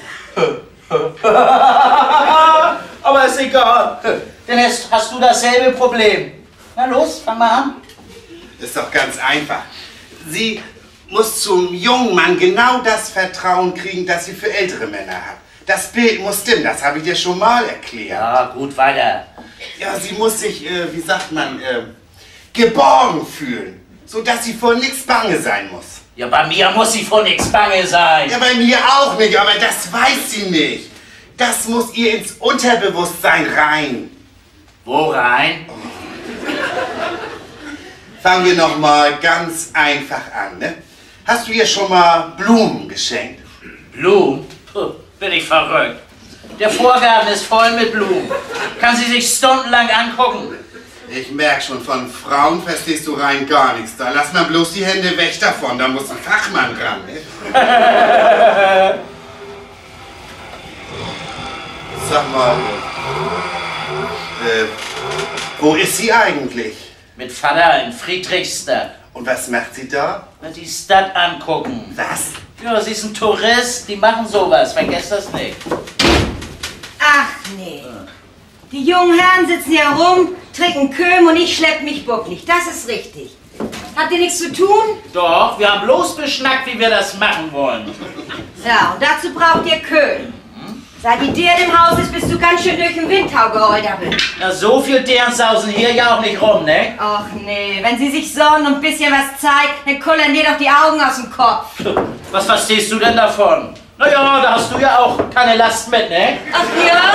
Speaker 1: Aber ist egal. Denn jetzt hast du dasselbe Problem. Na los, fang mal an.
Speaker 4: Ist doch ganz einfach. Sie muss zum jungen Mann genau das Vertrauen kriegen, das sie für ältere Männer hat. Das Bild muss stimmen, das habe ich dir schon mal erklärt.
Speaker 1: Ja, gut, weiter.
Speaker 4: Ja, sie muss sich, äh, wie sagt man, äh, geborgen fühlen, sodass sie vor nichts bange sein muss.
Speaker 1: Ja, bei mir muss sie vor nichts bange sein.
Speaker 4: Ja, bei mir auch nicht, aber das weiß sie nicht. Das muss ihr ins Unterbewusstsein rein.
Speaker 1: Wo rein?
Speaker 4: Fangen wir noch mal ganz einfach an, ne? Hast du ihr schon mal Blumen geschenkt?
Speaker 1: Blumen? Puh. Bin ich verrückt. Der Vorgarten ist voll mit Blumen. Kann sie sich stundenlang angucken.
Speaker 4: Ich merk schon, von Frauen verstehst du rein gar nichts. Da lass mal bloß die Hände weg davon, da muss ein Fachmann dran. Ne? Sag mal, äh, wo ist sie eigentlich?
Speaker 1: Mit Vater in Friedrichstadt.
Speaker 4: Und was macht sie da?
Speaker 1: Na, die Stadt angucken.
Speaker 4: Was?
Speaker 1: Ja, sie ist ein Tourist, die machen sowas, vergesst das nicht.
Speaker 3: Ach nee. Die jungen Herren sitzen hier rum, trinken Köhm und ich schlepp mich bucklig. Das ist richtig. Habt ihr nichts zu tun?
Speaker 1: Doch, wir haben bloß beschnackt, wie wir das machen wollen.
Speaker 3: Ja, und dazu braucht ihr Köhm. Seit die Deren im Haus ist, bist du ganz schön durch den Windhau geheult.
Speaker 1: Na, so viel Deren sausen hier ja auch nicht rum, ne?
Speaker 3: Och nee, wenn sie sich sonnen und ein bisschen was zeigt, dann kullern dir doch die Augen aus dem Kopf.
Speaker 1: Was verstehst du denn davon? Na ja, da hast du ja auch keine Last mit, ne?
Speaker 3: Ach ja?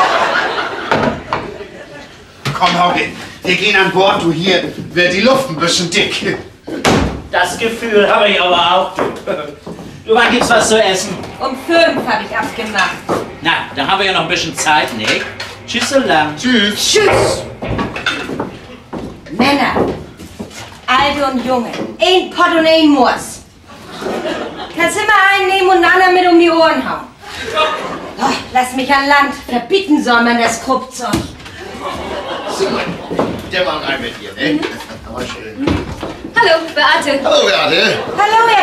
Speaker 4: Komm, Hauke, wir gehen an Bord, du, hier wird die Luft ein bisschen dick.
Speaker 1: Das Gefühl habe ich aber auch, du. Du, wann gibt's was zu essen?
Speaker 3: Um fünf habe ich abgemacht.
Speaker 1: Na, da haben wir ja noch ein bisschen Zeit, ne? Tschüss so lang.
Speaker 2: Tschüss.
Speaker 3: Tschüss. Männer, Alte und Junge, ein Pott und ein Moors. Kannst immer einen nehmen und einen anderen mit um die Ohren hauen. Oh, lass mich an Land, verbieten soll man das Kruppzeug.
Speaker 2: So, der war rein mit dir, ne? Aber schön.
Speaker 7: Hallo, Beate.
Speaker 2: Hallo, Beate.
Speaker 3: Hallo, ihr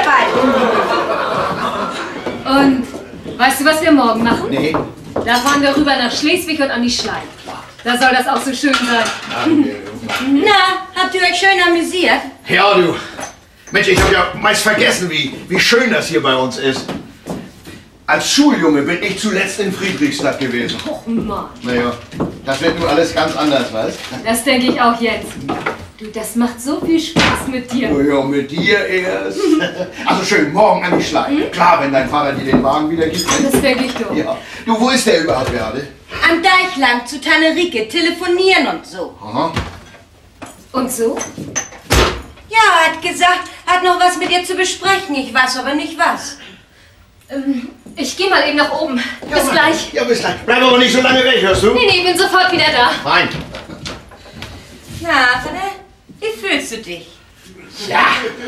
Speaker 3: beiden.
Speaker 7: Und weißt du, was wir morgen machen?
Speaker 2: Nee.
Speaker 7: Da fahren wir rüber nach Schleswig und an die Schlei. Da soll das auch so schön sein.
Speaker 3: Na, habt ihr euch schön amüsiert?
Speaker 2: Ja, du. Mensch, ich hab ja meist vergessen, wie, wie schön das hier bei uns ist. Als Schuljunge bin ich zuletzt in Friedrichstadt gewesen.
Speaker 7: Och Mann,
Speaker 2: Naja, das wird nun alles ganz anders, weißt
Speaker 7: das denke ich auch jetzt. Du, das macht so viel Spaß mit dir.
Speaker 2: du? Ja, mit dir erst. Also schön, morgen an die Schlei.
Speaker 7: Hm?
Speaker 2: Klar, wenn dein Vater dir den Wagen wieder gibt.
Speaker 7: Das denke ich doch.
Speaker 2: Ja. Du, wo ist der überhaupt, Beate?
Speaker 3: Am Deich lang zu Tannerike, telefonieren und so.
Speaker 2: Aha.
Speaker 7: Und so?
Speaker 3: Ja, er hat gesagt, hat noch was mit dir zu besprechen. Ich weiß aber nicht was.
Speaker 7: Ähm, ich gehe mal eben nach oben.
Speaker 2: Ja,
Speaker 7: Bis
Speaker 2: Mann.
Speaker 7: gleich.
Speaker 2: Ja, bis gleich. Bleib aber nicht so lange weg, hörst du?
Speaker 7: Nee, nee, ich bin sofort wieder da.
Speaker 2: Nein.
Speaker 3: Na, Vater, wie fühlst du dich?
Speaker 2: Ja.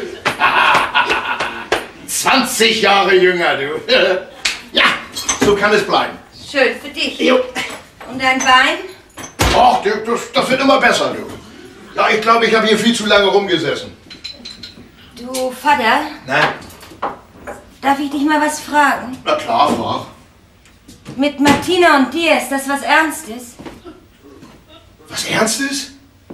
Speaker 2: zwanzig Jahre jünger, du. Ja, so kann es bleiben.
Speaker 3: Schön für dich.
Speaker 2: Jo.
Speaker 3: Und dein Bein?
Speaker 2: Ach, du, das, das wird immer besser, du. Ja, ich glaube, ich habe hier viel zu lange rumgesessen.
Speaker 3: Du, Vater,
Speaker 2: Na?
Speaker 3: darf ich dich mal was fragen?
Speaker 2: Na klar, frag.
Speaker 3: Mit Martina und dir, ist das was Ernstes?
Speaker 2: Was Ernstes?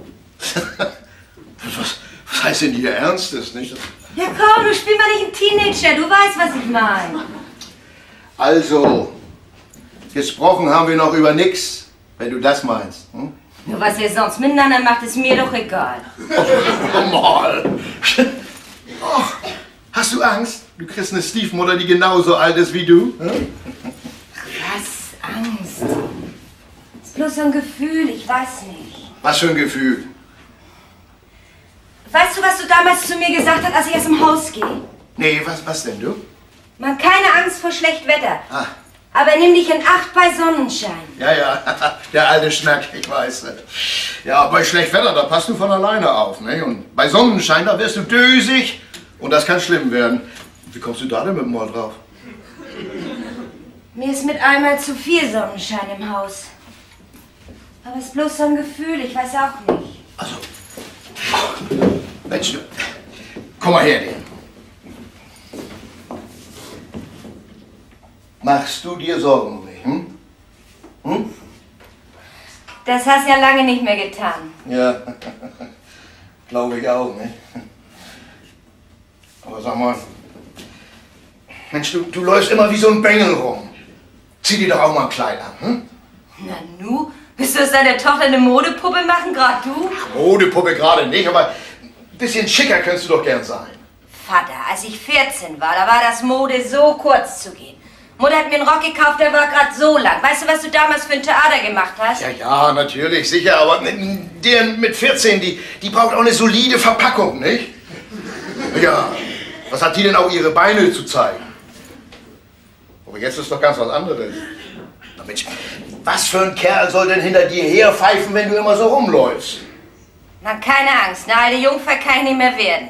Speaker 2: was, was heißt denn hier Ernstes, nicht?
Speaker 3: Ja komm, du spiel mal nicht einen Teenager, du weißt, was ich meine.
Speaker 2: Also, gesprochen haben wir noch über nix, wenn du das meinst. Hm?
Speaker 3: Nur was ihr sonst miteinander macht, ist mir doch egal.
Speaker 2: Oh, mal. Oh, hast du Angst? Du kriegst eine Stiefmutter, die genauso alt ist wie du? Hm?
Speaker 3: Was? Angst? Ist bloß so ein Gefühl, ich weiß nicht.
Speaker 2: Was für ein Gefühl?
Speaker 3: Weißt du, was du damals zu mir gesagt hast, als ich aus dem Haus gehe?
Speaker 2: Nee, was, was denn, du?
Speaker 3: Man, keine Angst vor schlecht Wetter.
Speaker 2: Ah.
Speaker 3: Aber nimm dich in Acht bei Sonnenschein.
Speaker 2: Ja, ja, der alte Schnack, ich weiß. Ja, bei schlecht Wetter, da passt du von alleine auf, ne? Und bei Sonnenschein, da wirst du dösig und das kann schlimm werden. Wie kommst du da denn mit dem Mal drauf?
Speaker 3: Mir ist mit einmal zu viel Sonnenschein im Haus. Aber es ist bloß so ein Gefühl, ich weiß auch nicht.
Speaker 2: Also, ach, Mensch, du, komm mal her, den. Machst du dir Sorgen um mich, hm? Hm?
Speaker 3: Das hast du ja lange nicht mehr getan.
Speaker 2: Ja, glaube ich auch, ne? Aber sag mal, Mensch, du, du läufst immer wie so ein Bengel rum. Zieh dir doch auch mal ein Kleid an, hm?
Speaker 3: Na nu, bist du aus deiner Tochter eine Modepuppe machen, grad du?
Speaker 2: Modepuppe gerade nicht, aber ein bisschen schicker könntest du doch gern sein.
Speaker 3: Vater, als ich vierzehn war, da war das Mode so kurz zu gehen. Mutter hat mir einen Rock gekauft, der war gerade so lang. Weißt du, was du damals für ein Theater gemacht hast?
Speaker 2: Ja, ja, natürlich, sicher, aber der mit vierzehn, die, die braucht auch eine solide Verpackung, nicht? Ja, was hat die denn auch ihre Beine zu zeigen? Aber jetzt ist doch ganz was anderes. Na Mensch, was für ein Kerl soll denn hinter dir herpfeifen, wenn du immer so rumläufst?
Speaker 3: Na, keine Angst, eine alte Jungfer kann ich nicht mehr werden.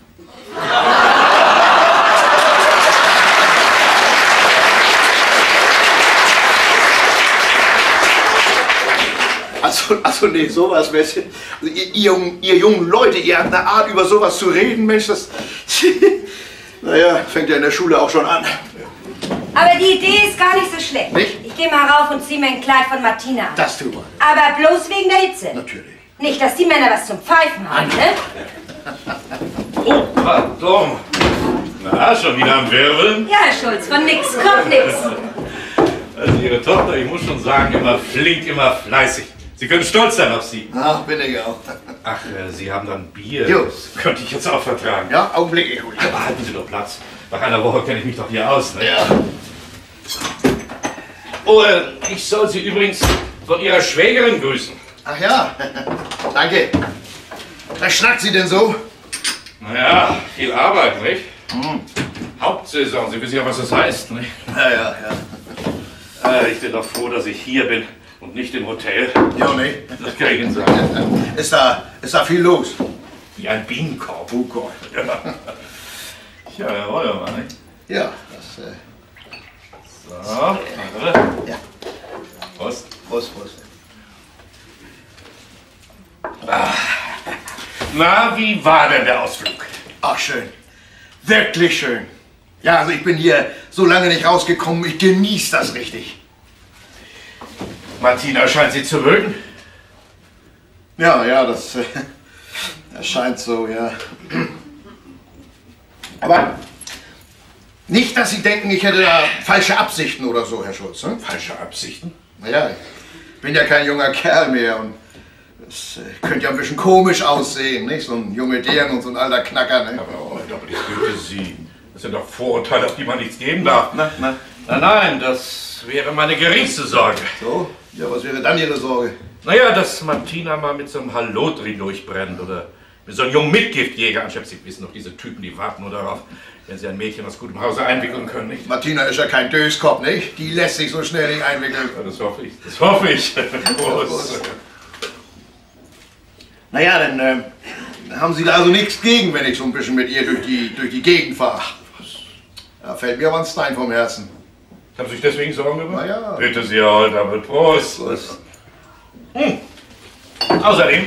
Speaker 2: Also, also nee, sowas, Mensch. Also, ihr, ihr, ihr jungen Leute, ihr habt eine Art, über sowas zu reden, Mensch, das... Naja, fängt ja in der Schule auch schon an.
Speaker 3: Aber die Idee ist gar nicht so schlecht.
Speaker 2: Nicht?
Speaker 3: Ich gehe mal rauf und zieh mir ein Kleid von Martina an.
Speaker 2: Das tu mal.
Speaker 3: Aber bloß wegen der Hitze.
Speaker 2: Natürlich.
Speaker 3: Nicht, dass die Männer was zum Pfeifen haben, ne?
Speaker 6: Oh, pardon. Na, schon wieder am Wirbeln?
Speaker 3: Ja, Herr Schulz, von nix kommt nix.
Speaker 6: Also Ihre Tochter, ich muss schon sagen, immer flink, immer fleißig. Sie können stolz sein auf Sie.
Speaker 2: Ach, bin ich auch.
Speaker 6: Ach, äh, Sie haben dann Bier.
Speaker 2: Jo.
Speaker 6: Das könnte ich jetzt auch vertragen.
Speaker 2: Ja, Augenblick, ich hol.
Speaker 6: Aber halten Sie doch Platz. Nach einer Woche kenne ich mich doch hier aus, ne?
Speaker 2: Ja.
Speaker 6: Oh, äh, ich soll Sie übrigens von Ihrer Schwägerin grüßen.
Speaker 2: Ach ja, danke. Was schnackt sie denn so?
Speaker 6: Naja, viel Arbeit, nicht? Hm. Hauptsaison, Sie wissen ja, was das heißt, nicht?
Speaker 2: Ja, ja, ja.
Speaker 6: Äh, ich bin doch froh, dass ich hier bin und nicht im Hotel.
Speaker 2: Ja, ne?
Speaker 6: Das kann ich Ihnen sagen.
Speaker 2: Ist da, ist da viel los?
Speaker 6: Wie ein Bienenkorb.
Speaker 2: Oh Gott.
Speaker 6: Ja, ja, jawohl, ja, Mann, nicht?
Speaker 2: Ja, das, äh...
Speaker 6: So, warte.
Speaker 2: Ja.
Speaker 6: Prost.
Speaker 2: Prost, Prost.
Speaker 6: Ah. Na, wie war denn der Ausflug?
Speaker 2: Ach, schön. Wirklich schön. Ja, also ich bin hier so lange nicht rausgekommen, ich genieße das richtig.
Speaker 6: Martina scheint Sie zu mögen.
Speaker 2: Ja, ja, das, äh, das scheint so, ja. Aber nicht, dass Sie denken, ich hätte da falsche Absichten oder so, Herr Schulz. Ne?
Speaker 6: Falsche Absichten?
Speaker 2: Naja, ich bin ja kein junger Kerl mehr und das äh, könnte ja ein bisschen komisch aussehen, nicht? So ein junge Deren und so ein alter Knacker, ne?
Speaker 6: Aber, aber ich bitte Sie. Das sind doch Vorurteile, auf die man nichts geben darf.
Speaker 2: Na, na.
Speaker 6: Nein, nein, das wäre meine geringste Sorge.
Speaker 2: So? Ja, was wäre dann Ihre Sorge?
Speaker 6: Naja, dass Martina mal mit so einem Hallodri durchbrennt oder mit so einem jungen Mitgiftjäger. Ich hab Sie wissen doch, diese Typen, die warten nur darauf, wenn sie ein Mädchen aus gutem Hause einwickeln können, nicht?
Speaker 2: Martina ist ja kein Döskopf, nicht? Die lässt sich so schnell nicht einwickeln.
Speaker 6: Ja, das hoffe ich. Das hoffe ich. Prost.
Speaker 2: Naja, dann äh, haben Sie da also nichts gegen, wenn ich so ein bisschen mit ihr durch die, durch die Gegend fahre. Da fällt mir aber ein Stein vom Herzen.
Speaker 6: Haben Sie sich deswegen Sorgen gemacht?
Speaker 2: Na ja.
Speaker 6: Bitte Sie, Herr Holter, Prost.
Speaker 2: Prost.
Speaker 6: Hm. Außerdem,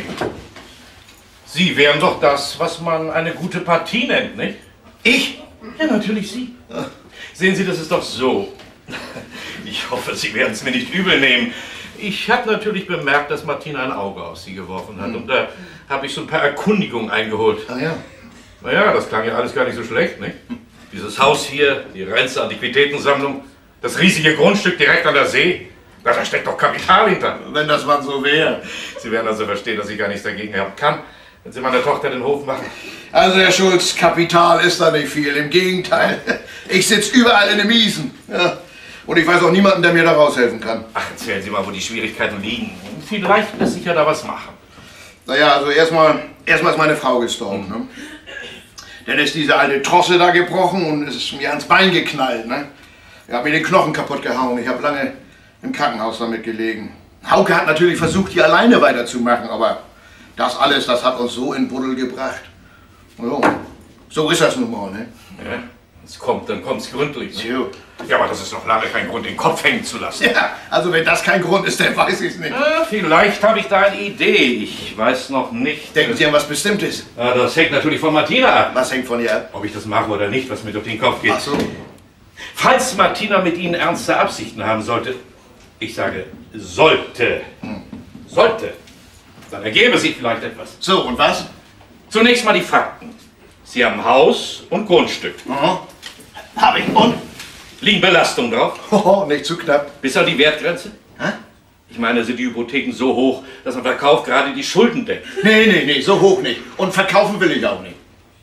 Speaker 6: Sie wären doch das, was man eine gute Partie nennt, nicht?
Speaker 2: Ich?
Speaker 6: Ja, natürlich Sie.
Speaker 2: Ja.
Speaker 6: Sehen Sie, das ist doch so. Ich hoffe, Sie werden es mir nicht übel nehmen. Ich habe natürlich bemerkt, dass Martina ein Auge auf Sie geworfen hat. Mhm. Und da habe ich so ein paar Erkundigungen eingeholt.
Speaker 2: Ah ja.
Speaker 6: Naja, das klang ja alles gar nicht so schlecht, nicht? Dieses Haus hier, die Renze Antiquitätensammlung, das riesige Grundstück direkt an der See. Da, da steckt doch Kapital hinter.
Speaker 2: Wenn das mal so wäre.
Speaker 6: Sie werden also verstehen, dass ich gar nichts dagegen haben kann, wenn Sie meiner Tochter den Hof machen.
Speaker 2: Also, Herr Schulz, Kapital ist da nicht viel. Im Gegenteil. Ich sitze überall in den Miesen. Ja. Und ich weiß auch niemanden, der mir da raushelfen kann.
Speaker 6: Ach, erzählen Sie mal, wo die Schwierigkeiten liegen. Vielleicht lässt sich ja da was machen.
Speaker 2: Naja, also erstmal erstmal ist meine Frau gestorben. Ne? Dann ist diese alte Trosse da gebrochen und ist mir ans Bein geknallt. Ne? Er hat mir den Knochen kaputt gehauen. Ich habe lange im Krankenhaus damit gelegen. Hauke hat natürlich versucht, die alleine weiterzumachen, aber das alles, das hat uns so in Buddel gebracht. So, so ist das nun mal, ne?
Speaker 6: Ja, es kommt, dann kommt's gründlich. Ne?
Speaker 2: Jo.
Speaker 6: Ja, aber das ist noch lange kein Grund, den Kopf hängen zu lassen.
Speaker 2: Ja, also wenn das kein Grund ist, dann weiß ich es nicht.
Speaker 6: Ja, vielleicht habe ich da eine Idee. Ich weiß noch nicht.
Speaker 2: Denken Sie an was Bestimmtes?
Speaker 6: Ja, das hängt natürlich von Martina ab.
Speaker 2: Was hängt von ihr ab?
Speaker 6: Ob ich das mache oder nicht, was mir durch den Kopf geht.
Speaker 2: Ach so.
Speaker 6: Falls Martina mit Ihnen ernste Absichten haben sollte, ich sage sollte, hm. sollte, dann ergebe sich vielleicht etwas.
Speaker 2: So, und was?
Speaker 6: Zunächst mal die Fakten. Sie haben Haus und Grundstück.
Speaker 2: Aha. Hab ich. Und?
Speaker 6: Liegen Belastungen drauf?
Speaker 2: Oh, nicht zu knapp.
Speaker 6: Bis an die Wertgrenze?
Speaker 2: Hä?
Speaker 6: Ich meine, sind die Hypotheken so hoch, dass ein Verkauf gerade die Schulden deckt?
Speaker 2: Nee, nee, nee, so hoch nicht. Und verkaufen will ich auch nicht.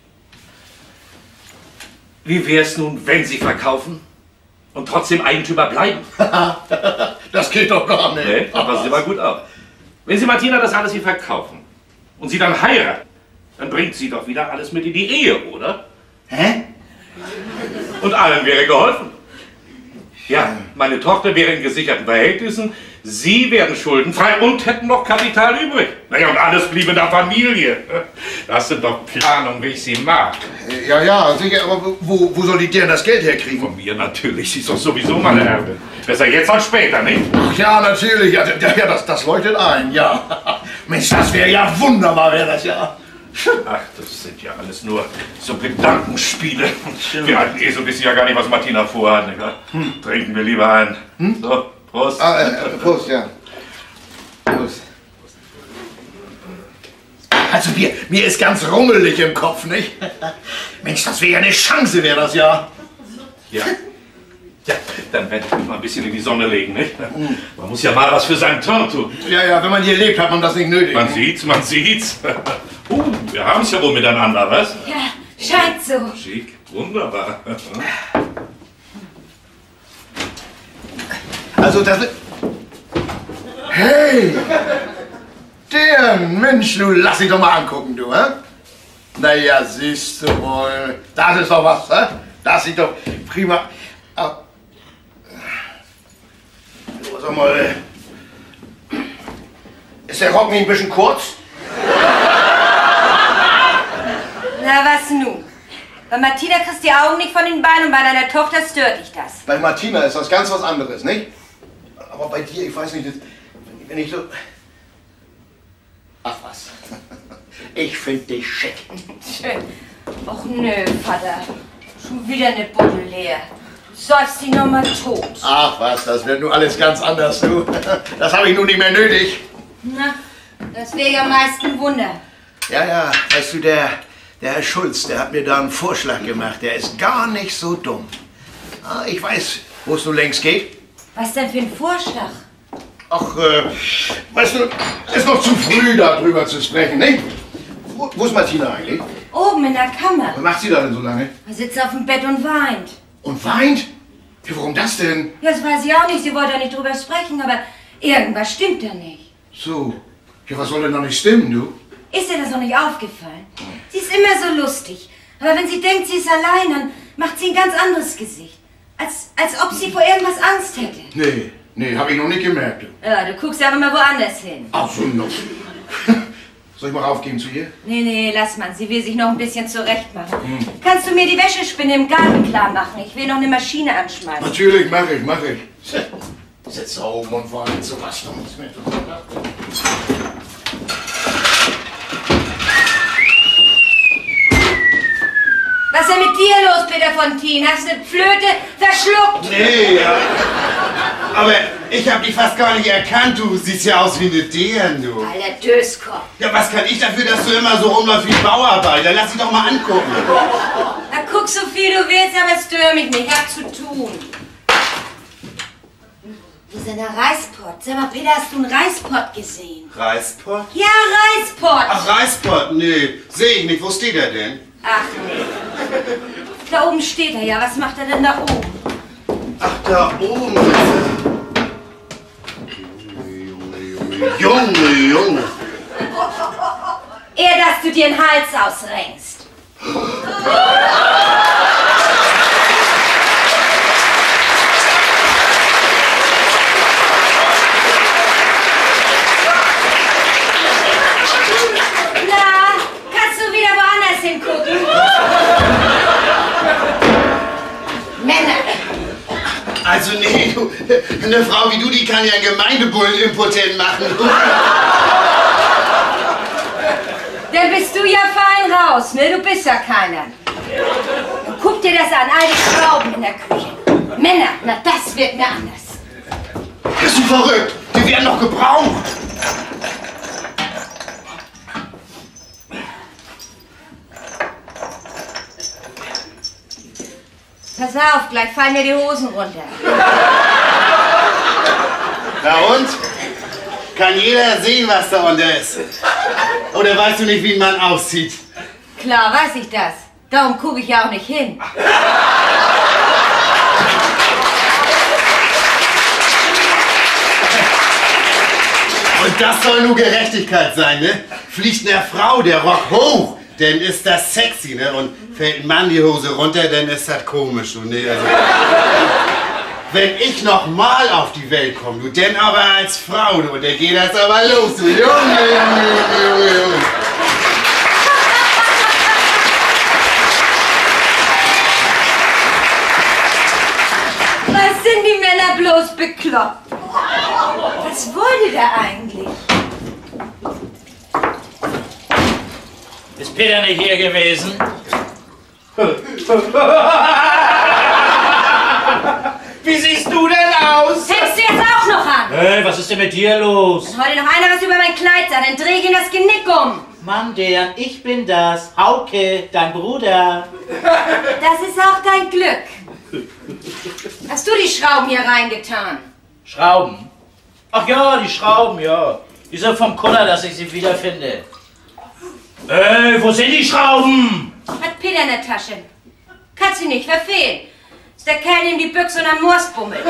Speaker 6: Wie wär's nun, wenn Sie verkaufen und trotzdem Eigentümer bleiben?
Speaker 2: Das geht doch gar nicht.
Speaker 6: Nee, da passen Sie mal gut auf. Wenn Sie Martina das alles hier verkaufen und sie dann heiraten, dann bringt sie doch wieder alles mit in die Ehe, oder?
Speaker 2: Hä?
Speaker 6: Und allen wäre geholfen. Ja, meine Tochter wäre in gesicherten Verhältnissen, Sie wären schuldenfrei und hätten noch Kapital übrig. Naja, und alles bliebe in der Familie. Das sind doch Planungen, wie ich sie mag.
Speaker 2: Ja, ja, sicher, aber wo, wo soll die denn das Geld herkriegen?
Speaker 6: Von mir natürlich, sie ist doch sowieso meine Erbin. Besser jetzt als später, nicht?
Speaker 2: Ach ja, natürlich, ja, ja das, das leuchtet ein, ja. Mensch, das wäre ja wunderbar, wäre das ja.
Speaker 6: Ach, das sind ja alles nur so Gedankenspiele. Wir alten Esel wissen ja gar nicht, was Martina vorhat. Nicht wahr? Hm. Trinken wir lieber ein. Hm? So, Prost.
Speaker 2: Ah, äh, Prost, ja. Prost. Also mir, mir ist ganz rummelig im Kopf, nicht? Mensch, das wäre ja eine Chance, wäre das ja.
Speaker 6: Ja. Ja, dann werde ich mich mal ein bisschen in die Sonne legen, nicht? Man muss ja mal was für seinen Turn tun.
Speaker 2: Ja, ja, wenn man hier lebt, hat man das nicht nötig.
Speaker 6: Man sieht's, man sieht's. Uh, wir haben's ja wohl miteinander, was?
Speaker 3: Ja, scheint so.
Speaker 6: Schick, wunderbar.
Speaker 2: Also das... Hey! Der Mensch, du lass dich doch mal angucken, du, hä? Naja, siehst du wohl. Das ist doch was, hä? Das sieht doch prima... Ah. Sag mal, ist der Rock nicht ein bisschen kurz?
Speaker 3: Na, was nun? Bei Martina kriegst du die Augen nicht von den Beinen und bei deiner Tochter stört dich das.
Speaker 2: Bei Martina ist das ganz was anderes, nicht? Aber bei dir, ich weiß nicht, wenn ich so... Ach was, ich finde dich schick.
Speaker 3: Schön. Och nö, Vater. Schon wieder eine Buddel leer. Du säufst die Nummer tot.
Speaker 2: Ach was, das wird nun alles ganz anders, du. Das habe ich nun nicht mehr nötig.
Speaker 3: Na, das wäre ja meist ein Wunder.
Speaker 2: Ja, ja, weißt du, der, der Herr Schulz, der hat mir da einen Vorschlag gemacht. Der ist gar nicht so dumm. Ah, ich weiß, wo es nun längst geht.
Speaker 3: Was denn für ein Vorschlag?
Speaker 2: Ach, äh, weißt du, ist noch zu früh, darüber zu sprechen, nicht? Wo, wo ist Martina eigentlich?
Speaker 3: Oben in der Kammer.
Speaker 2: Was macht sie da denn so lange?
Speaker 3: Er sitzt auf dem Bett und weint.
Speaker 2: Und weint? Ja, warum das denn?
Speaker 3: Ja, das weiß ich auch nicht. Sie wollte ja nicht drüber sprechen, aber irgendwas stimmt da nicht.
Speaker 2: So. Ja, was soll denn noch nicht stimmen, du?
Speaker 3: Ist dir das noch nicht aufgefallen? Sie ist immer so lustig. Aber wenn sie denkt, sie ist allein, dann macht sie ein ganz anderes Gesicht. Als, als ob sie vor irgendwas Angst hätte.
Speaker 2: Nee, nee, hab ich noch nicht gemerkt, du.
Speaker 3: Ja, du guckst aber mal woanders hin.
Speaker 2: Ach so, noch. Soll ich mal raufgehen zu ihr?
Speaker 3: Nee, nee, lass mal. Sie will sich noch ein bisschen zurechtmachen. Hm. Kannst du mir die Wäschespinne im Garten klar machen? Ich will noch eine Maschine anschmeißen.
Speaker 2: Natürlich, mach ich, mach ich. Sitzt da oben und weint so was Dummes mit.
Speaker 3: Was ist denn mit dir los, Peter Fontin? Hast du eine Flöte verschluckt?
Speaker 4: Nee, ja. Aber ich hab dich fast gar nicht erkannt. Du siehst ja aus wie eine Deren, du.
Speaker 3: Alter Döskopf.
Speaker 4: Ja, was kann ich dafür, dass du immer so rumläufst wie ein Bauarbeiter? Lass dich doch mal angucken.
Speaker 3: Na, guck so viel du willst, aber es stört mich nicht. Ich hab zu tun. Wo ist denn der Reispott? Sag mal, Peter, hast du einen Reispott gesehen?
Speaker 4: Reispott?
Speaker 3: Ja, Reispott.
Speaker 4: Ach, Reispott? Nee, sehe ich nicht. Wo steht er denn?
Speaker 3: Ach nee. Da oben steht er ja. Was macht er denn da oben?
Speaker 4: Ach, da oben ist er. Junge, Junge, Junge.
Speaker 3: Eher, dass du dir den Hals ausrenkst. Na, kannst du wieder woanders hingucken? Männer.
Speaker 4: Also nee, du, eine Frau wie du, die kann ja einen Gemeindebullen impotent machen.
Speaker 3: Dann bist du ja fein raus, ne? Du bist ja keiner. Und guck dir das an, all die Schrauben in der Küche. Männer, na das wird mir anders.
Speaker 4: Bist du verrückt? Die werden noch gebraucht.
Speaker 3: Pass auf, gleich fallen dir die Hosen runter.
Speaker 4: Na und? Kann jeder sehen, was da unter ist? Oder weißt du nicht, wie ein Mann aussieht?
Speaker 3: Klar weiß ich das. Darum gucke ich ja auch nicht hin.
Speaker 4: Und das soll nur Gerechtigkeit sein, ne? Fliegt einer Frau der Rock hoch, dann ist das sexy, ne? Und fällt ein Mann die Hose runter, dann ist das komisch, und ne? Also wenn ich noch mal auf die Welt komme, du, denn aber als Frau, du, der geht das aber los, du, Junge, Junge, Junge, Junge.
Speaker 3: Was sind die Männer bloß bekloppt? Was wollt ihr da eigentlich?
Speaker 1: Ist Peter nicht hier gewesen?
Speaker 4: Wie siehst du denn aus?
Speaker 3: Fängst du jetzt auch noch an?
Speaker 1: Hey, was ist denn mit dir los?
Speaker 3: Wenn heute noch einer was über mein Kleid sagt, dann dreh ich ihm das Genick um.
Speaker 1: Mann, der, ich bin das. Hauke, dein Bruder.
Speaker 3: Das ist auch dein Glück. Hast du die Schrauben hier reingetan?
Speaker 1: Schrauben? Ach ja, die Schrauben, ja. Die sind vom Kuller, dass ich sie wiederfinde. Ey, wo sind die Schrauben?
Speaker 3: Hat Peter in der Tasche. Kannst du nicht verfehlen. Ist der Kerl, dem die Büchse und am Moors bummelt.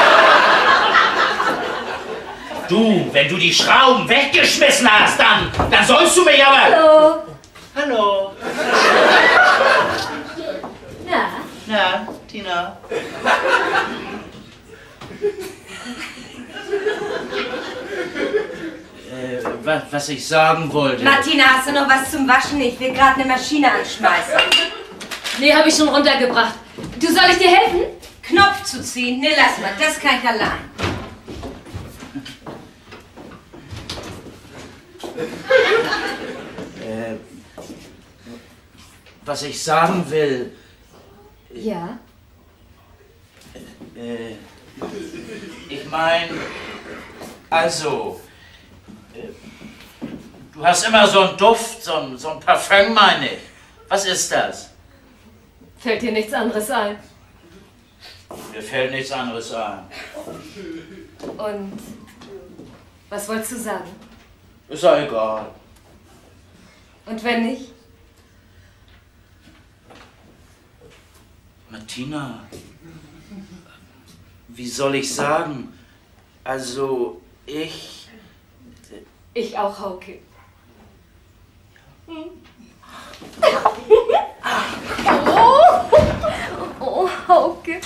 Speaker 1: Du, wenn du die Schrauben weggeschmissen hast, dann, dann sollst du mich aber...
Speaker 7: Hallo.
Speaker 1: Hallo.
Speaker 7: Na?
Speaker 1: Na, Tina. äh, was, was ich sagen wollte...
Speaker 3: Martina, hast du noch was zum Waschen? Ich will gerade eine Maschine anschmeißen.
Speaker 7: Nee, habe ich schon runtergebracht. Du, soll ich dir helfen?
Speaker 3: Knopf zu ziehen? Nee, lass mal, das kann ich allein.
Speaker 1: äh, was ich sagen will...
Speaker 7: Ja?
Speaker 1: Äh, ich meine, also, äh, du hast immer so einen Duft, so ein, so ein Parfüm, meine ich. Was ist das?
Speaker 7: Fällt dir nichts anderes ein?
Speaker 1: Mir fällt nichts anderes ein.
Speaker 7: Und was wolltest du sagen?
Speaker 1: Ist ja egal.
Speaker 7: Und wenn nicht?
Speaker 1: Martina, wie soll ich sagen? Also, ich...
Speaker 7: Ich auch, Hauke. Hm. Oh, oh, Hauke.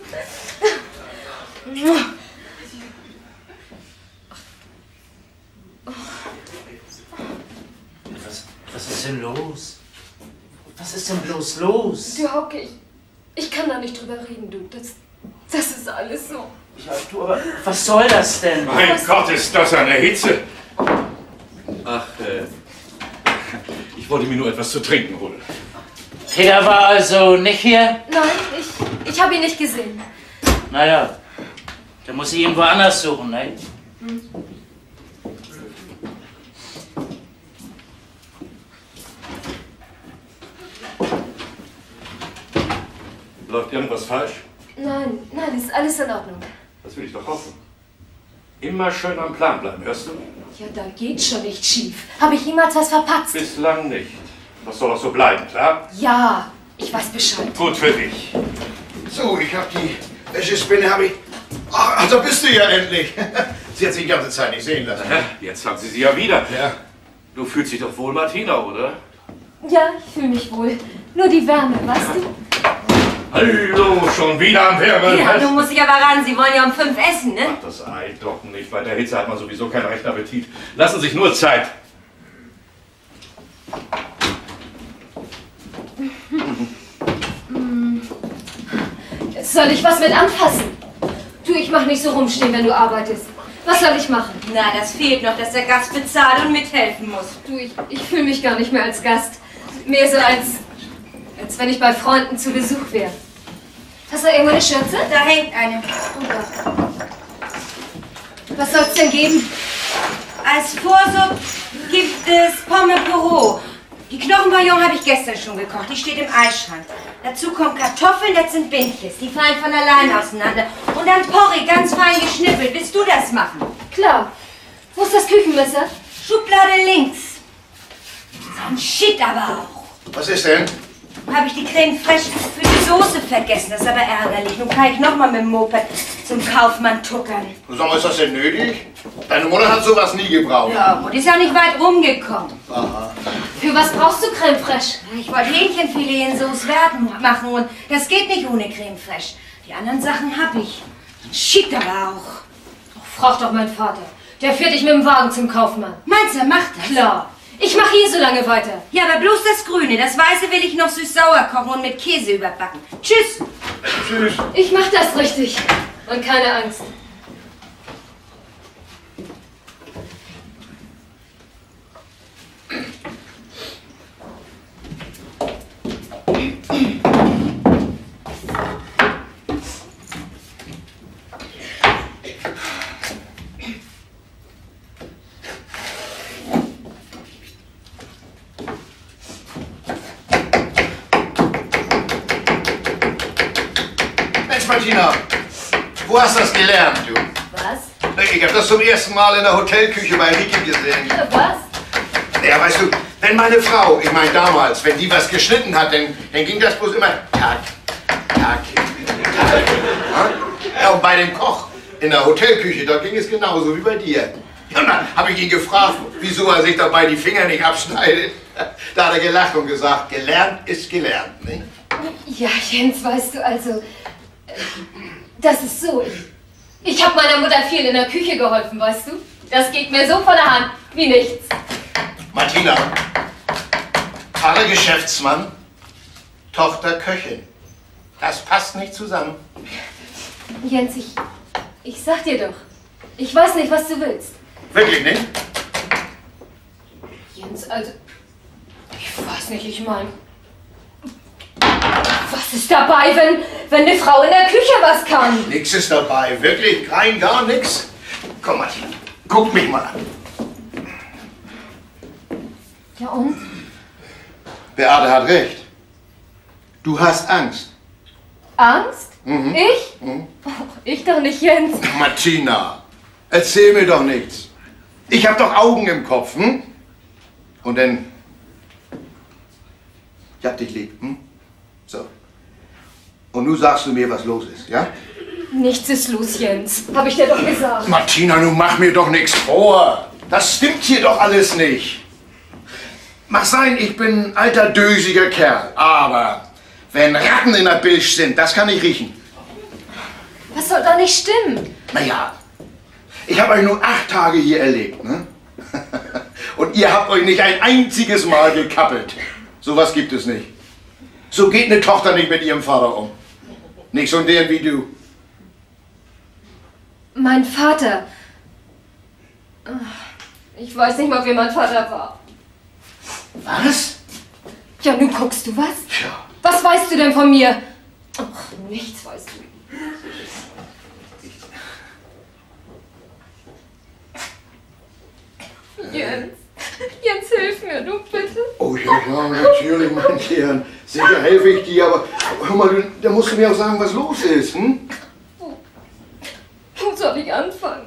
Speaker 1: Was, was ist denn los? Was ist denn bloß los?
Speaker 7: Du, Hauke, ich, ich kann da nicht drüber reden, du. Das, das ist alles so.
Speaker 1: Ja, du, aber was soll das denn?
Speaker 6: Mein was? Gott, ist das eine Hitze! Ach, äh, ich wollte mir nur etwas zu trinken holen.
Speaker 1: Peter war also nicht hier?
Speaker 7: Nein, ich, ich habe ihn nicht gesehen.
Speaker 1: Naja, dann muss ich ihn woanders suchen, ne? Hm.
Speaker 6: Läuft irgendwas falsch?
Speaker 7: Nein, nein, ist alles in Ordnung.
Speaker 6: Das will ich doch hoffen. Immer schön am Plan bleiben, hörst du?
Speaker 7: Ja, da geht schon nicht schief. Habe ich jemals was verpatzt?
Speaker 6: Bislang nicht. Das soll auch so bleiben, klar?
Speaker 7: Ja, ich weiß Bescheid.
Speaker 6: Gut für dich.
Speaker 2: So, ich hab die Wäschespinne, hab ich... Ach, also bist du ja endlich. Sie hat sich die ganze Zeit nicht sehen lassen.
Speaker 6: Aha, jetzt haben sie sie ja wieder.
Speaker 2: Ja.
Speaker 6: Du fühlst dich doch wohl, Martina, oder?
Speaker 7: Ja, ich fühle mich wohl. Nur die Wärme, weißt du?
Speaker 6: Hallo, schon wieder am Wirbel.
Speaker 3: Ja, du musst dich aber ran. Sie wollen ja um fünf essen, ne?
Speaker 6: Ach, das eilt doch nicht. Bei der Hitze hat man sowieso keinen rechten Appetit. Lassen Sie sich nur Zeit.
Speaker 7: Soll ich was mit anfassen? Du, ich mach nicht so rumstehen, wenn du arbeitest. Was soll ich machen?
Speaker 3: Na, das fehlt noch, dass der Gast bezahlt und mithelfen muss.
Speaker 7: Du, ich, ich fühle mich gar nicht mehr als Gast. Mehr so als, als wenn ich bei Freunden zu Besuch wäre. Hast du irgendwo eine Schürze?
Speaker 3: Da hängt eine.
Speaker 7: Oh Gott. Was soll's denn geben?
Speaker 3: Als Vorsub gibt es Pommes Poro. Die Knochenbouillon habe ich gestern schon gekocht. Die steht im Eisschrank. Dazu kommen Kartoffeln, das sind Bindkes. Die fallen von allein auseinander. Und dann Porree, ganz fein geschnippelt. Willst du das machen?
Speaker 7: Klar. Wo ist das Küchenmesser?
Speaker 3: Schublade links. So ein Shit aber auch.
Speaker 2: Was ist denn?
Speaker 3: Habe ich die Creme fraiche für die Soße vergessen. Das ist aber ärgerlich. Nun kann ich noch mal mit dem Moped zum Kaufmann tuckern.
Speaker 2: Sag mal, ist das denn nötig? Deine Mutter hat sowas nie gebraucht.
Speaker 3: Ja, und ist ja nicht weit rumgekommen.
Speaker 2: Aha.
Speaker 7: Für was brauchst du Creme fraiche?
Speaker 3: Ich wollte Hähnchenfilet in Sauce werden machen und das geht nicht ohne Creme fraiche. Die anderen Sachen habe ich. Schickt aber auch.
Speaker 7: Oh, frag doch meinen Vater. Der fährt dich mit dem Wagen zum Kaufmann.
Speaker 3: Meinst du, er macht das?
Speaker 7: Klar. Ich mache hier so lange weiter.
Speaker 3: Ja, aber bloß das Grüne. Das Weiße will ich noch süß-sauer kochen und mit Käse überbacken. Tschüss.
Speaker 2: Tschüss.
Speaker 7: Ich mach das richtig. Und keine Angst.
Speaker 2: Martina, wo hast du das gelernt, du?
Speaker 7: Was?
Speaker 2: Ich hab das zum ersten Mal in der Hotelküche bei Ricky gesehen.
Speaker 7: Was?
Speaker 2: Ja, weißt du, wenn meine Frau, ich meine damals, wenn die was geschnitten hat, dann, dann ging das bloß immer Tag, Tag, Tag. Ja, und bei dem Koch in der Hotelküche, da ging es genauso wie bei dir. Ja, und dann habe ich ihn gefragt, wieso er sich dabei die Finger nicht abschneidet. Da hat er gelacht und gesagt, gelernt ist gelernt, nicht?
Speaker 7: Ja, Jens, weißt du, also, das ist so. Ich, ich habe meiner Mutter viel in der Küche geholfen, weißt du? Das geht mir so von der Hand wie nichts.
Speaker 2: Martina, Vater Geschäftsmann, Tochter Köchin. Das passt nicht zusammen.
Speaker 7: Jens, ich, ich sag dir doch, ich weiß nicht, was du willst.
Speaker 2: Wirklich nicht?
Speaker 7: Jens, also, ich weiß nicht, ich meine, was ist dabei, wenn, wenn eine Frau in der Küche was kann?
Speaker 2: Nix ist dabei, wirklich, rein gar nix. Komm, Martina, guck mich mal an.
Speaker 7: Ja und?
Speaker 2: Beate hat recht. Du hast Angst.
Speaker 7: Angst?
Speaker 2: Mhm.
Speaker 7: Ich?
Speaker 2: Mhm.
Speaker 7: Oh, ich doch nicht, Jens.
Speaker 2: Martina, erzähl mir doch nichts. Ich hab doch Augen im Kopf, hm? Und dann... Ich hab dich lieb, hm? So. Und nun sagst du mir, was los ist, ja?
Speaker 7: Nichts ist los, Jens. Hab ich dir doch gesagt.
Speaker 2: Martina, nun mach mir doch nichts vor. Das stimmt hier doch alles nicht. Mag sein, ich bin ein alter, dösiger Kerl. Aber wenn Ratten in der Bilch sind, das kann ich riechen.
Speaker 7: Was soll da nicht stimmen?
Speaker 2: Naja, ich habe euch nur acht Tage hier erlebt, ne? Und ihr habt euch nicht ein einziges Mal gekappelt. Sowas gibt es nicht. So geht eine Tochter nicht mit ihrem Vater um. Nicht so ein der wie du.
Speaker 7: Mein Vater. Ich weiß nicht mal, wie mein Vater war.
Speaker 2: Was?
Speaker 7: Ja, nun guckst du was?
Speaker 2: Tja.
Speaker 7: Was weißt du denn von mir? Ach, nichts weißt du. Jens, Jens, hilf mir, du bitte.
Speaker 2: Oh ja, ja, natürlich, mein Kern. Sicher helfe ich dir, aber hör mal, du, da musst du mir auch sagen, was los ist, hm?
Speaker 7: Wo soll ich anfangen?